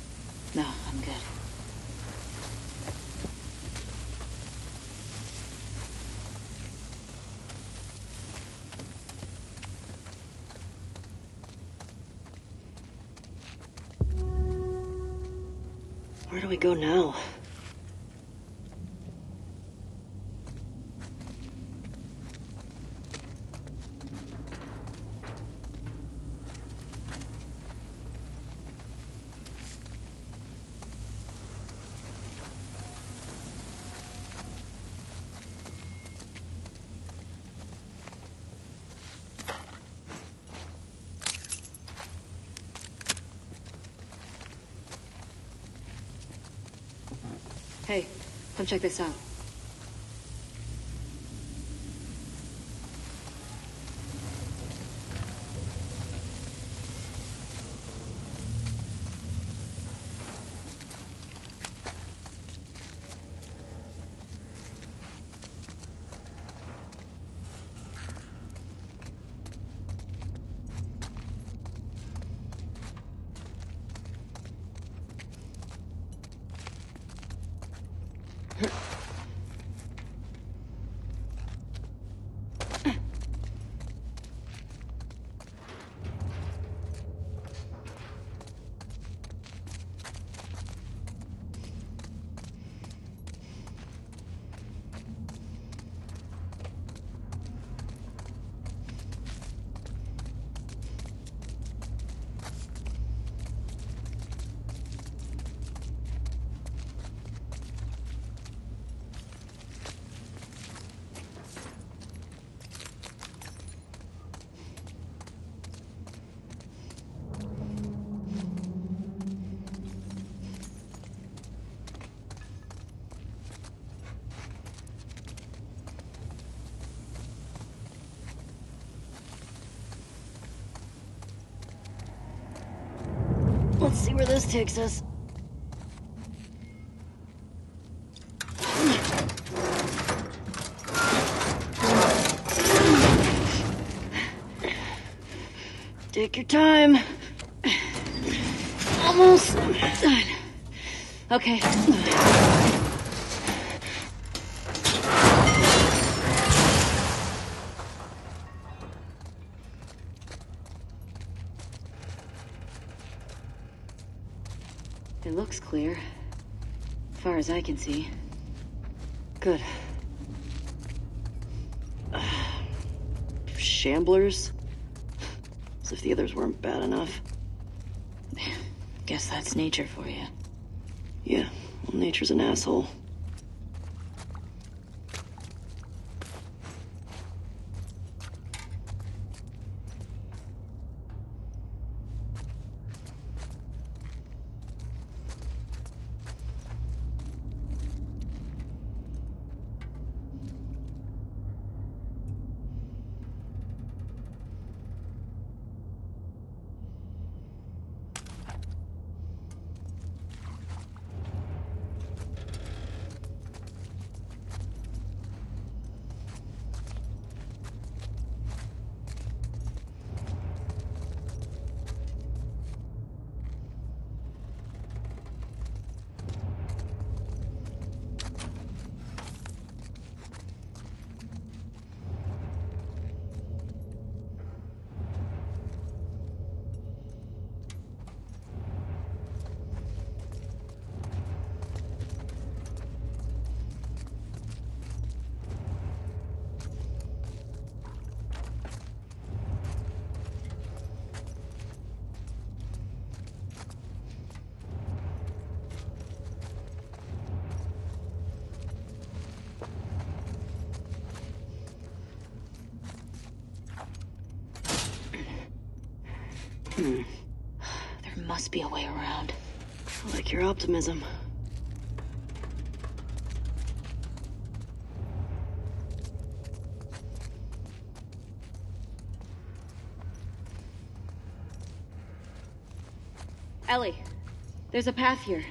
S2: No, I'm good.
S3: Where do we go now?
S2: Hey, come check this out.
S3: Let's see where this takes us. Take your time. Almost done. Okay. It looks clear, as far as I can see. Good. Shamblers? As if the others weren't bad enough.
S2: Guess that's nature for you.
S3: Yeah, well, nature's an asshole.
S2: There must be a way around.
S3: I like your optimism. Ellie, there's a path here.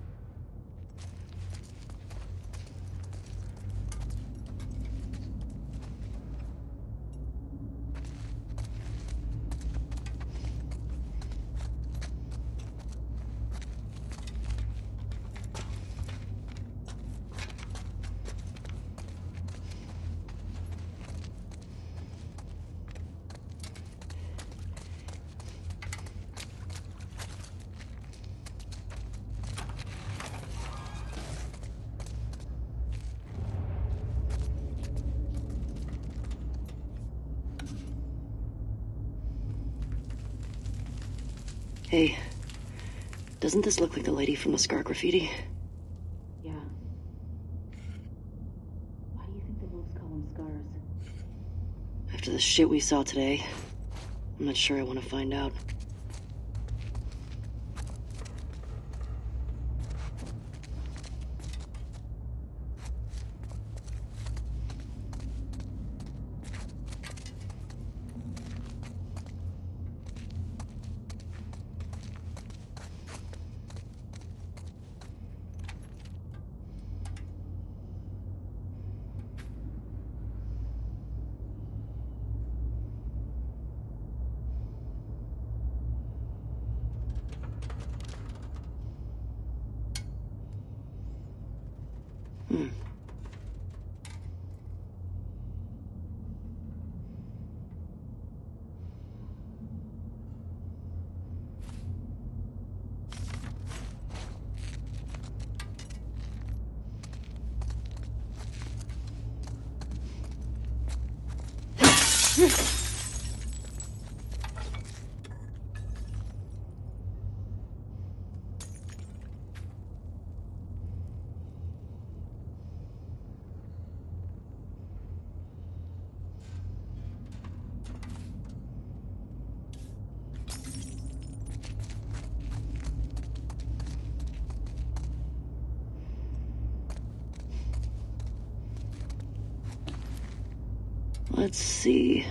S3: Hey, doesn't this look like the lady from the Scar graffiti?
S2: Yeah. Why do you think the wolves call them scars?
S3: After the shit we saw today, I'm not sure I want to find out. Let's see.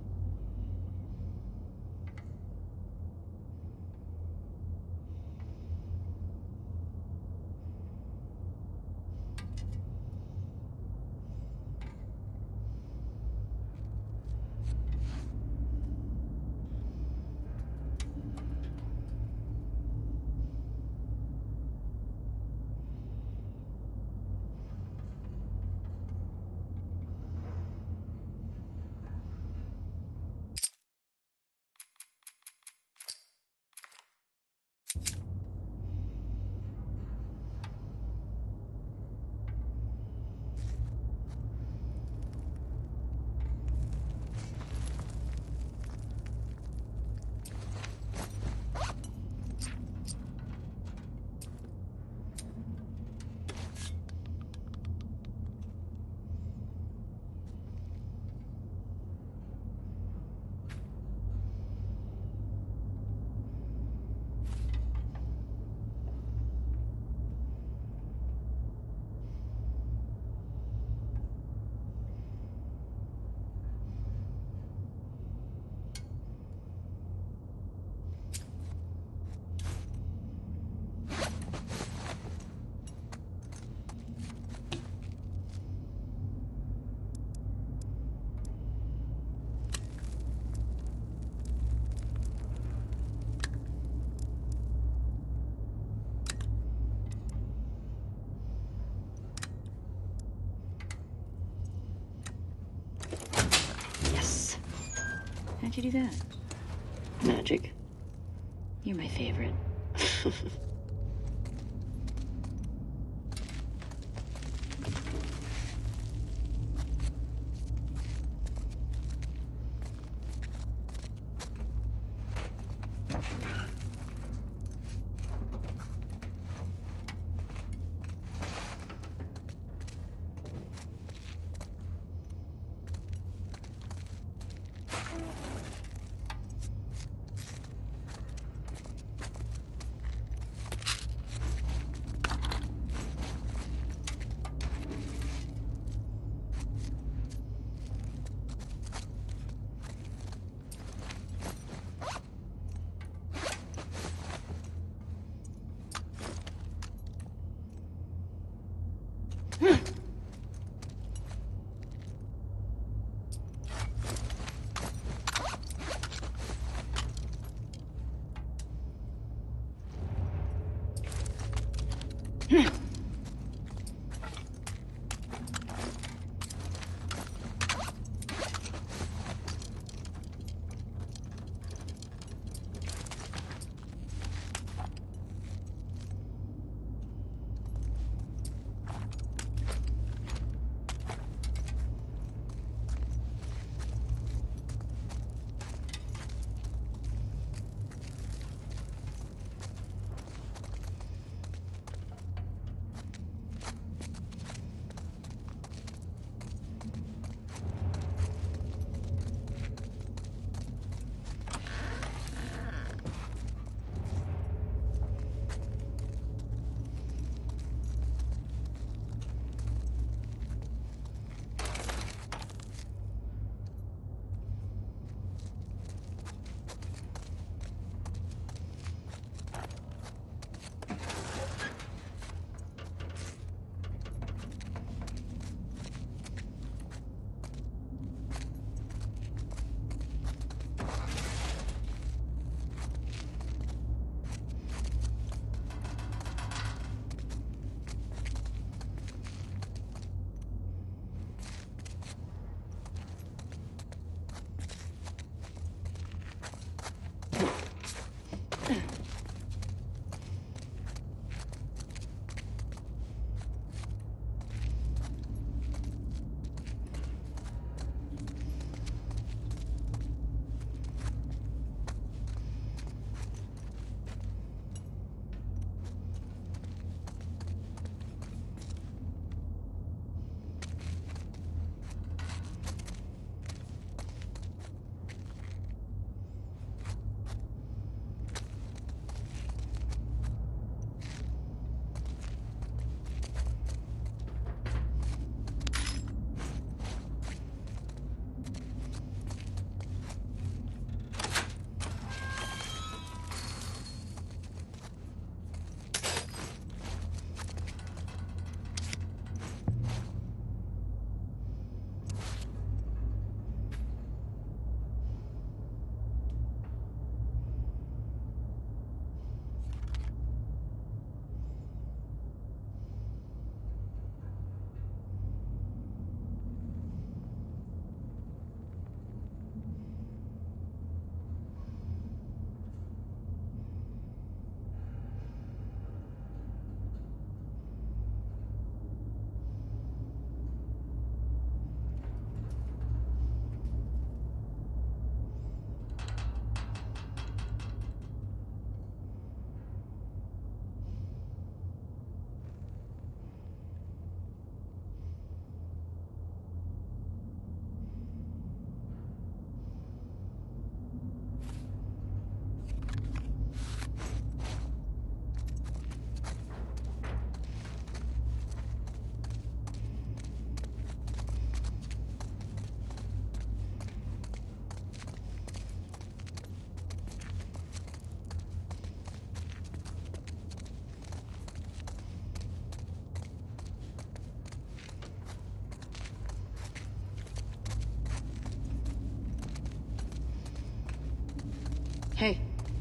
S3: Yes. How'd you do that? Magic. You're my favorite.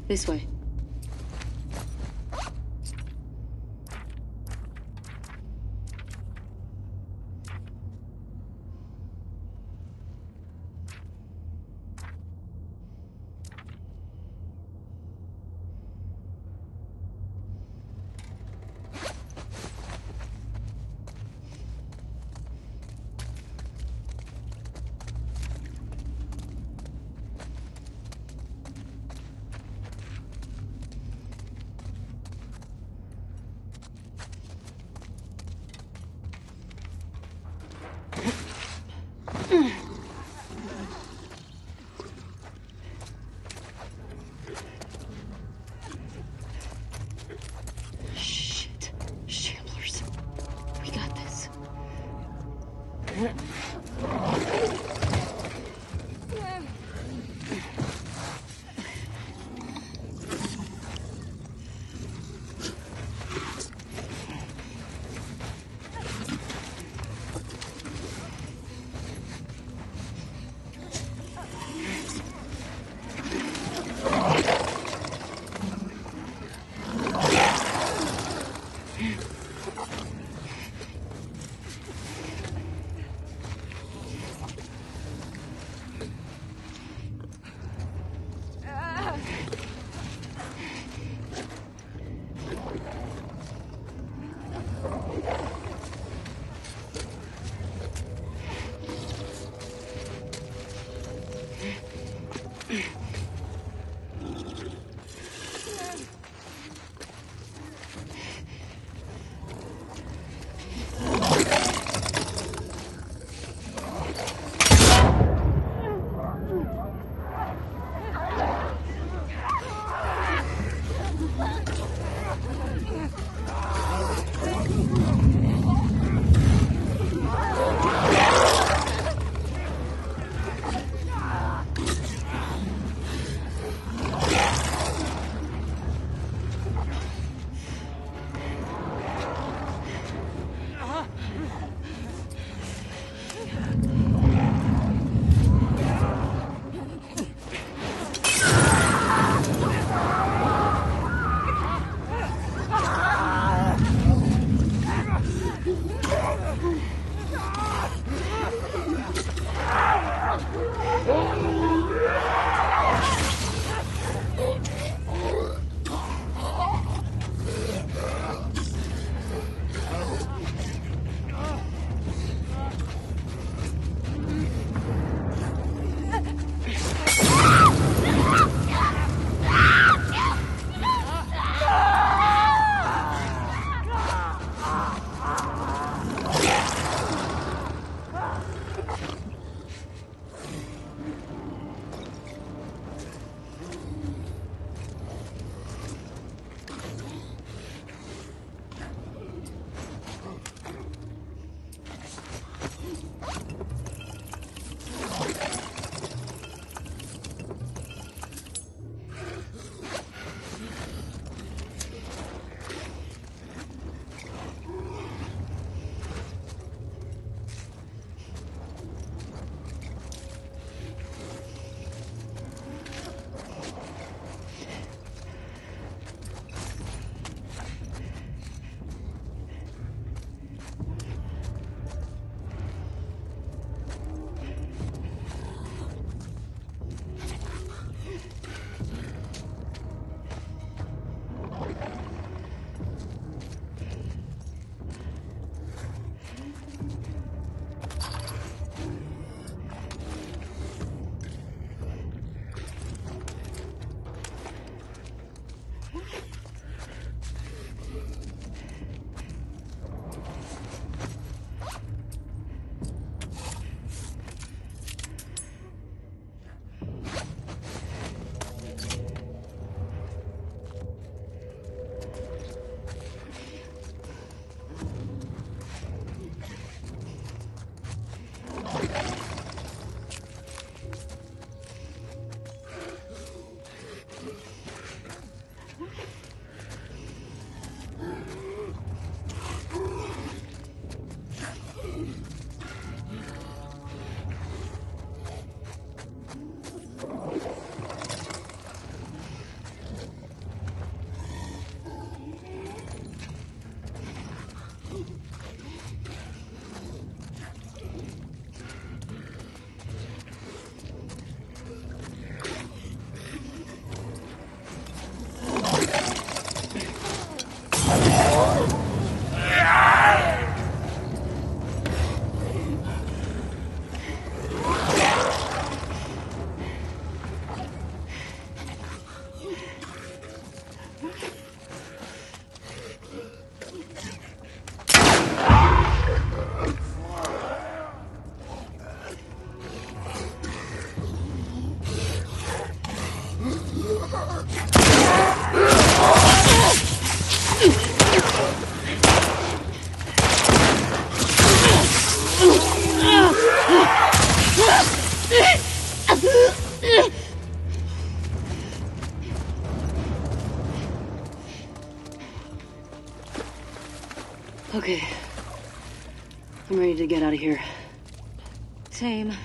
S3: This way. Shit. Shamblers. We got this. Okay. I'm ready to get out of here. Same.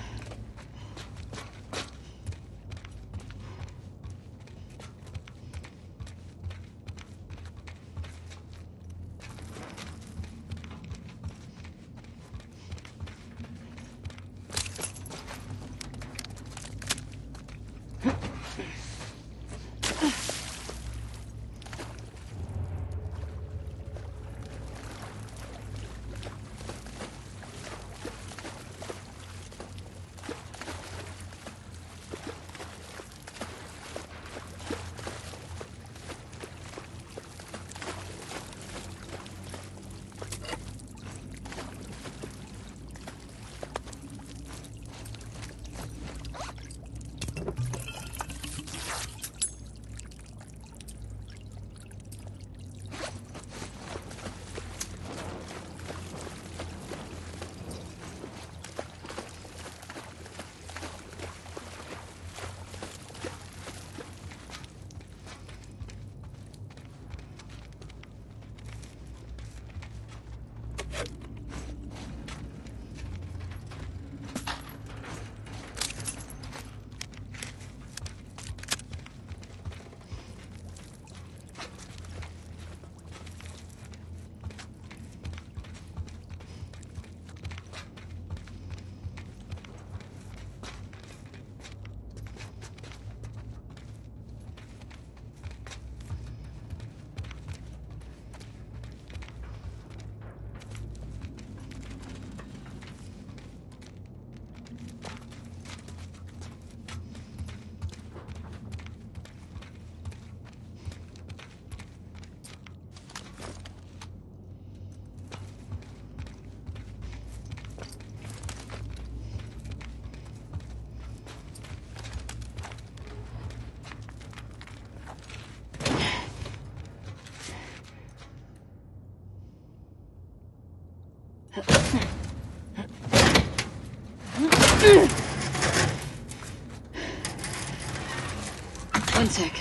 S3: One sec.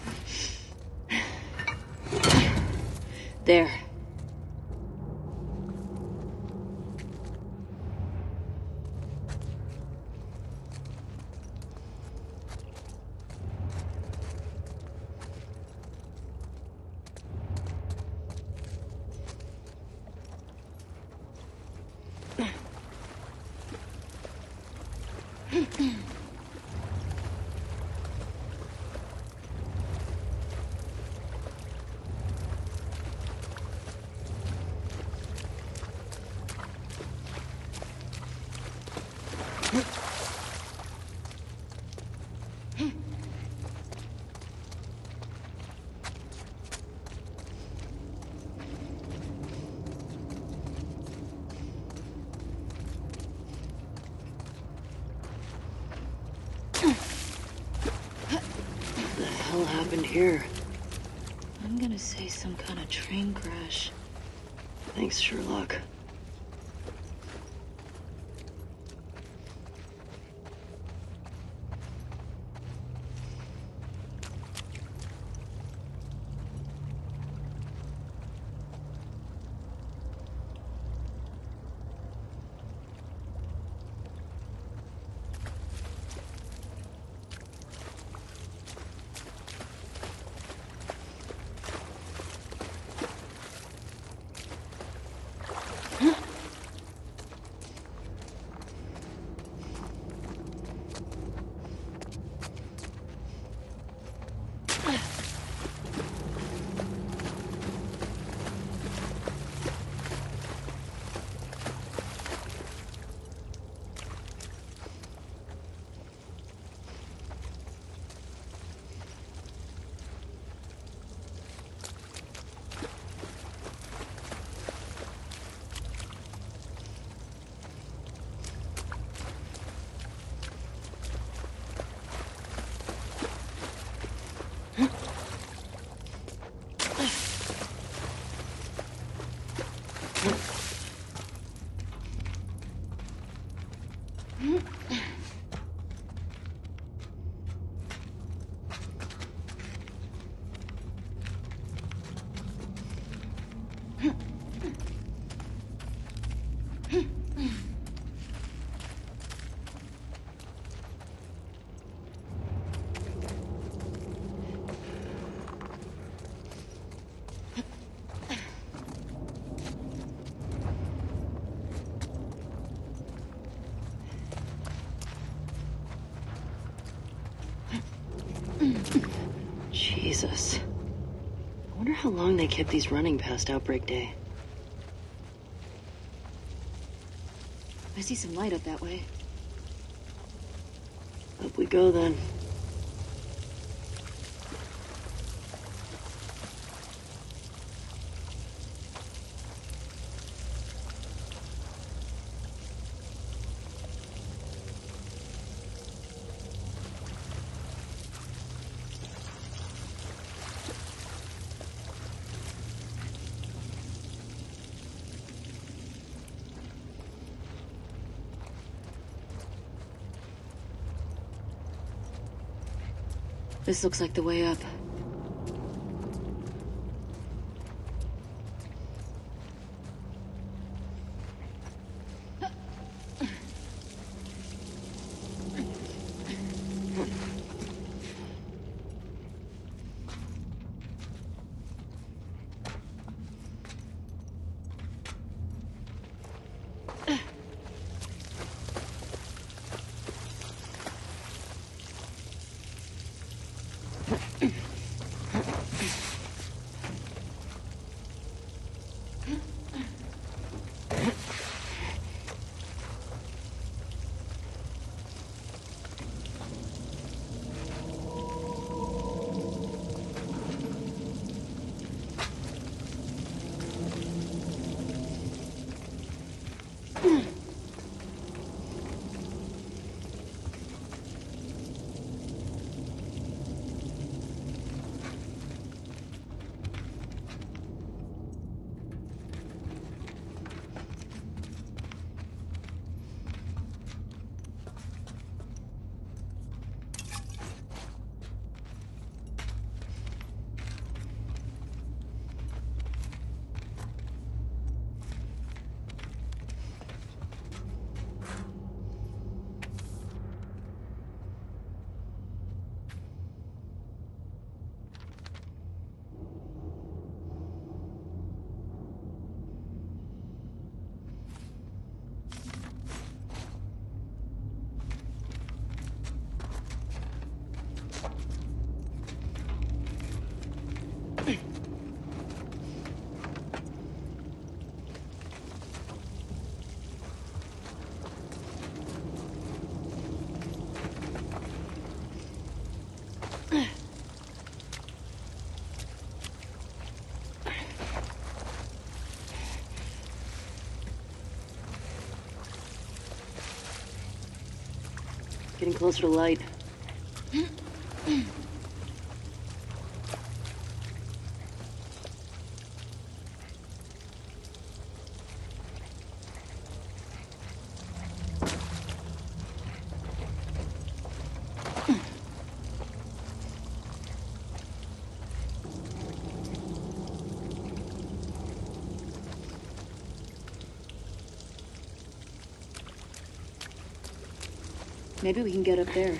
S3: There. What happened here? I'm gonna say some kind of train crash. Thanks, Sherlock. Wonder how long they kept these running past outbreak day. I see some light up that way. Up we go then. This looks like the way up. Getting closer to light. Maybe we can get up there.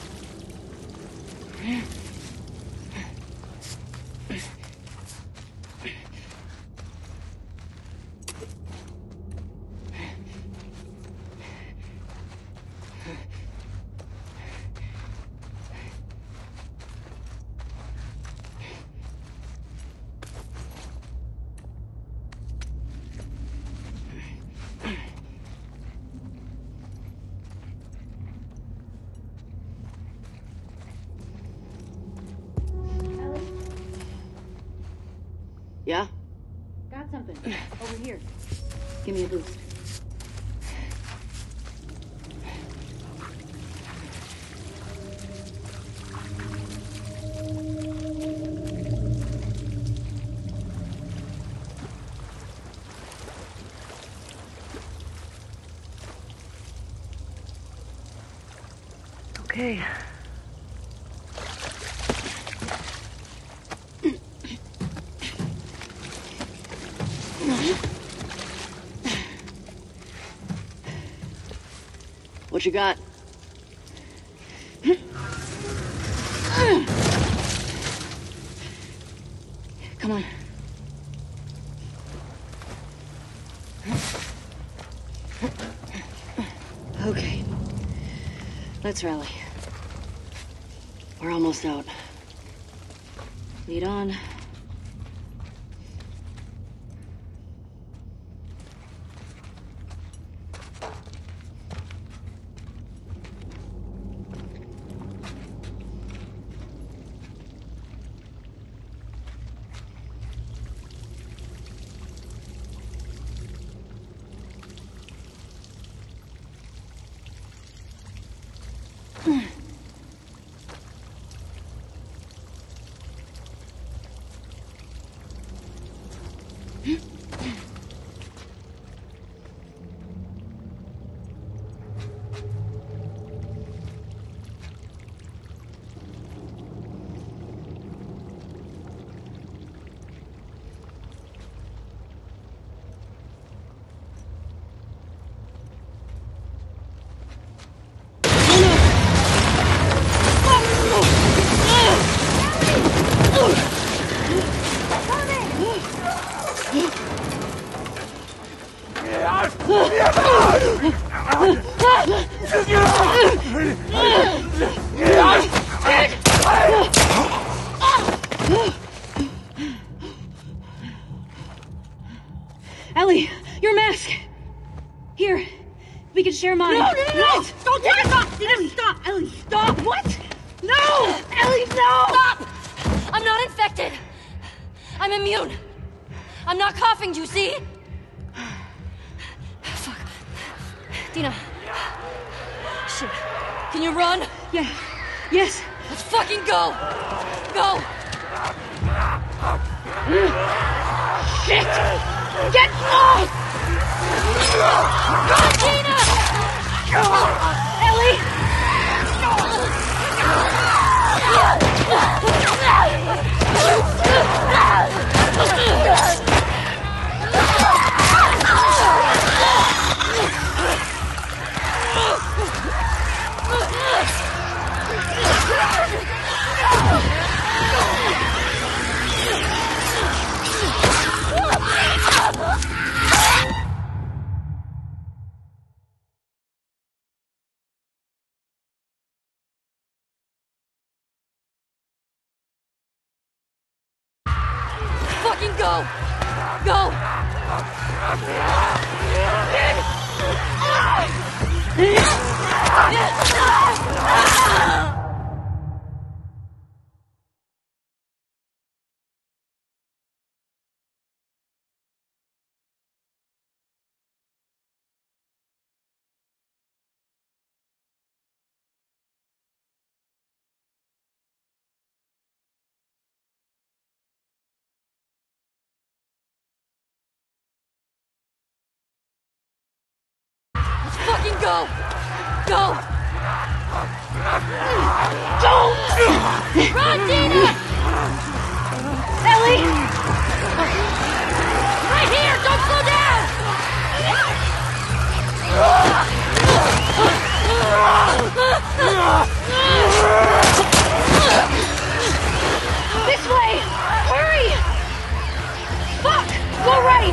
S3: Yeah?
S6: Got something. Over here. Give me a boost.
S3: Okay. What you got? Come on. Okay. Let's rally. We're almost out. Lead on. Ellie, your mask! Here, we can share mine.
S1: No! Don't take it off!
S3: Ellie, stop! Ellie, stop!
S1: What?
S3: No! Ellie, no!
S1: Stop! I'm not infected. I'm immune. I'm not coughing, do you see? Fuck. Dina. Shit. Can you run?
S3: Yeah. Yes.
S1: Let's fucking go! Go!
S3: Shit! Get off!
S1: Run, Dina!
S3: Ellie!
S1: Fucking go! Go! Let's fucking go! Go!
S3: Don't!
S1: Run, Dina!
S3: Ellie!
S1: Right here! Don't slow down!
S3: This way! Hurry! Fuck! Go right!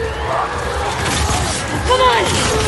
S3: Come on!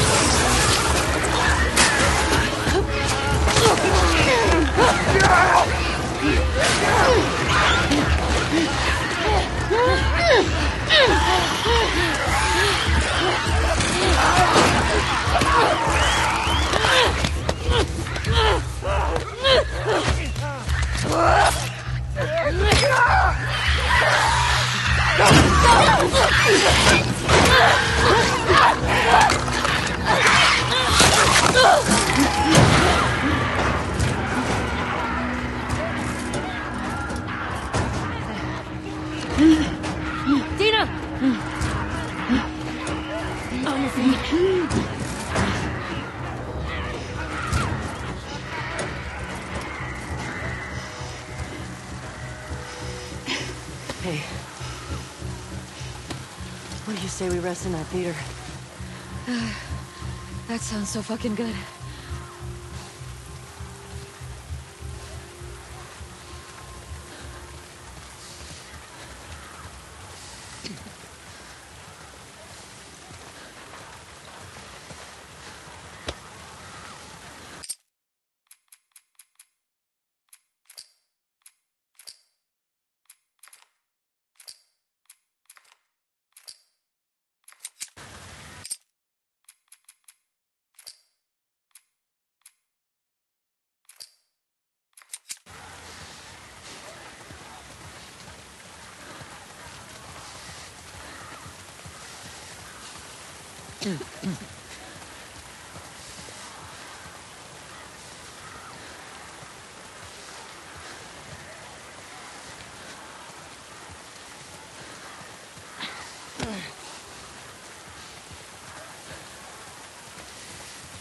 S1: Dina! On your feet.
S2: Hey. What do you say we rest in that theater?
S1: That sounds so fucking good.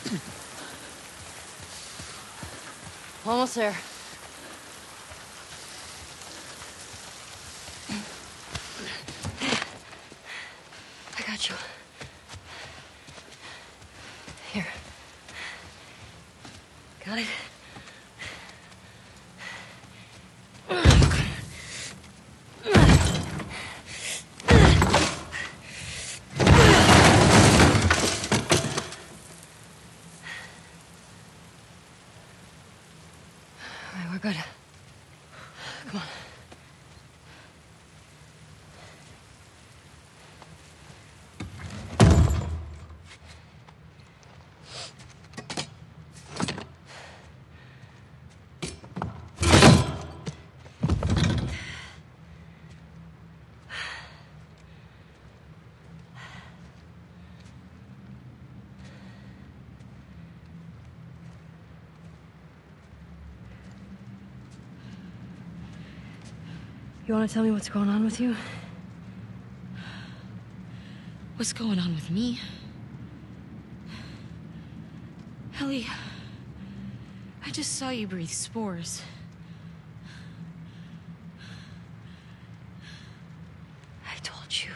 S3: Almost there. I got you. Here. Got it? We're good. Come on. You want to tell me what's going on with you?
S2: What's going on with me? Ellie, I just saw you breathe spores.
S3: I told you.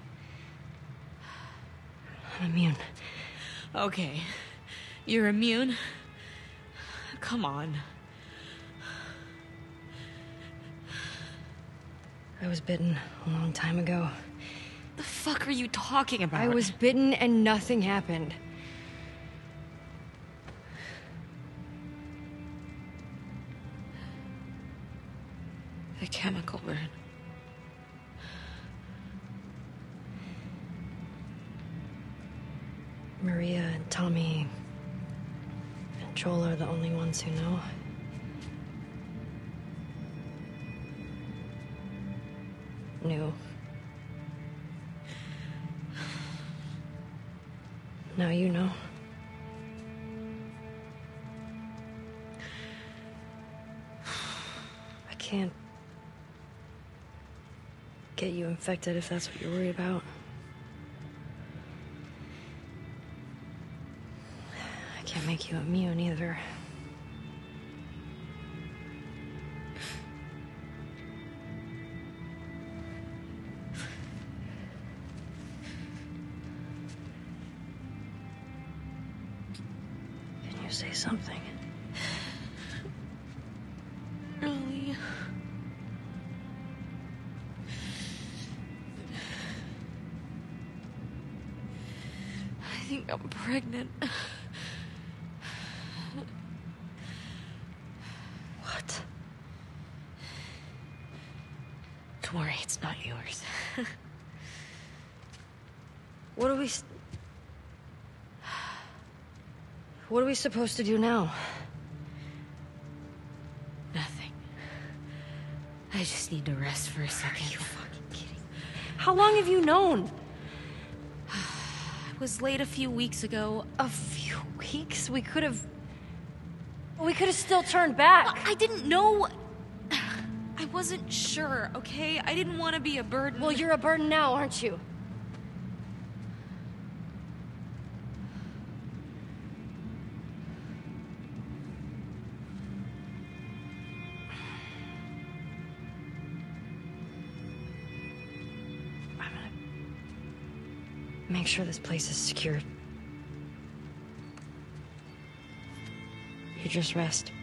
S3: I'm immune.
S2: Okay, you're immune? Come on.
S3: I was bitten a long time ago.
S2: The fuck are you talking about?
S3: I was bitten and nothing happened.
S2: The chemical burn.
S3: Maria and Tommy and Joel are the only ones who know. Knew. Now you know. I can't get you infected if that's what you're worried about. I can't make you immune either. Can you say something?
S2: Ellie. I think I'm pregnant.
S3: What?
S2: Don't worry, it's not yours.
S3: What are we... What are we supposed to do now?
S2: Nothing. I just need to rest for a second.
S3: Are you fucking kidding? How long have you known?
S2: It was late a few weeks ago.
S3: A few weeks? We could have still turned back.
S2: I didn't know. I wasn't sure, okay? I didn't want to be a burden.
S3: Well, you're a burden now, aren't you? I'm gonna make sure this place is secure. You just rest.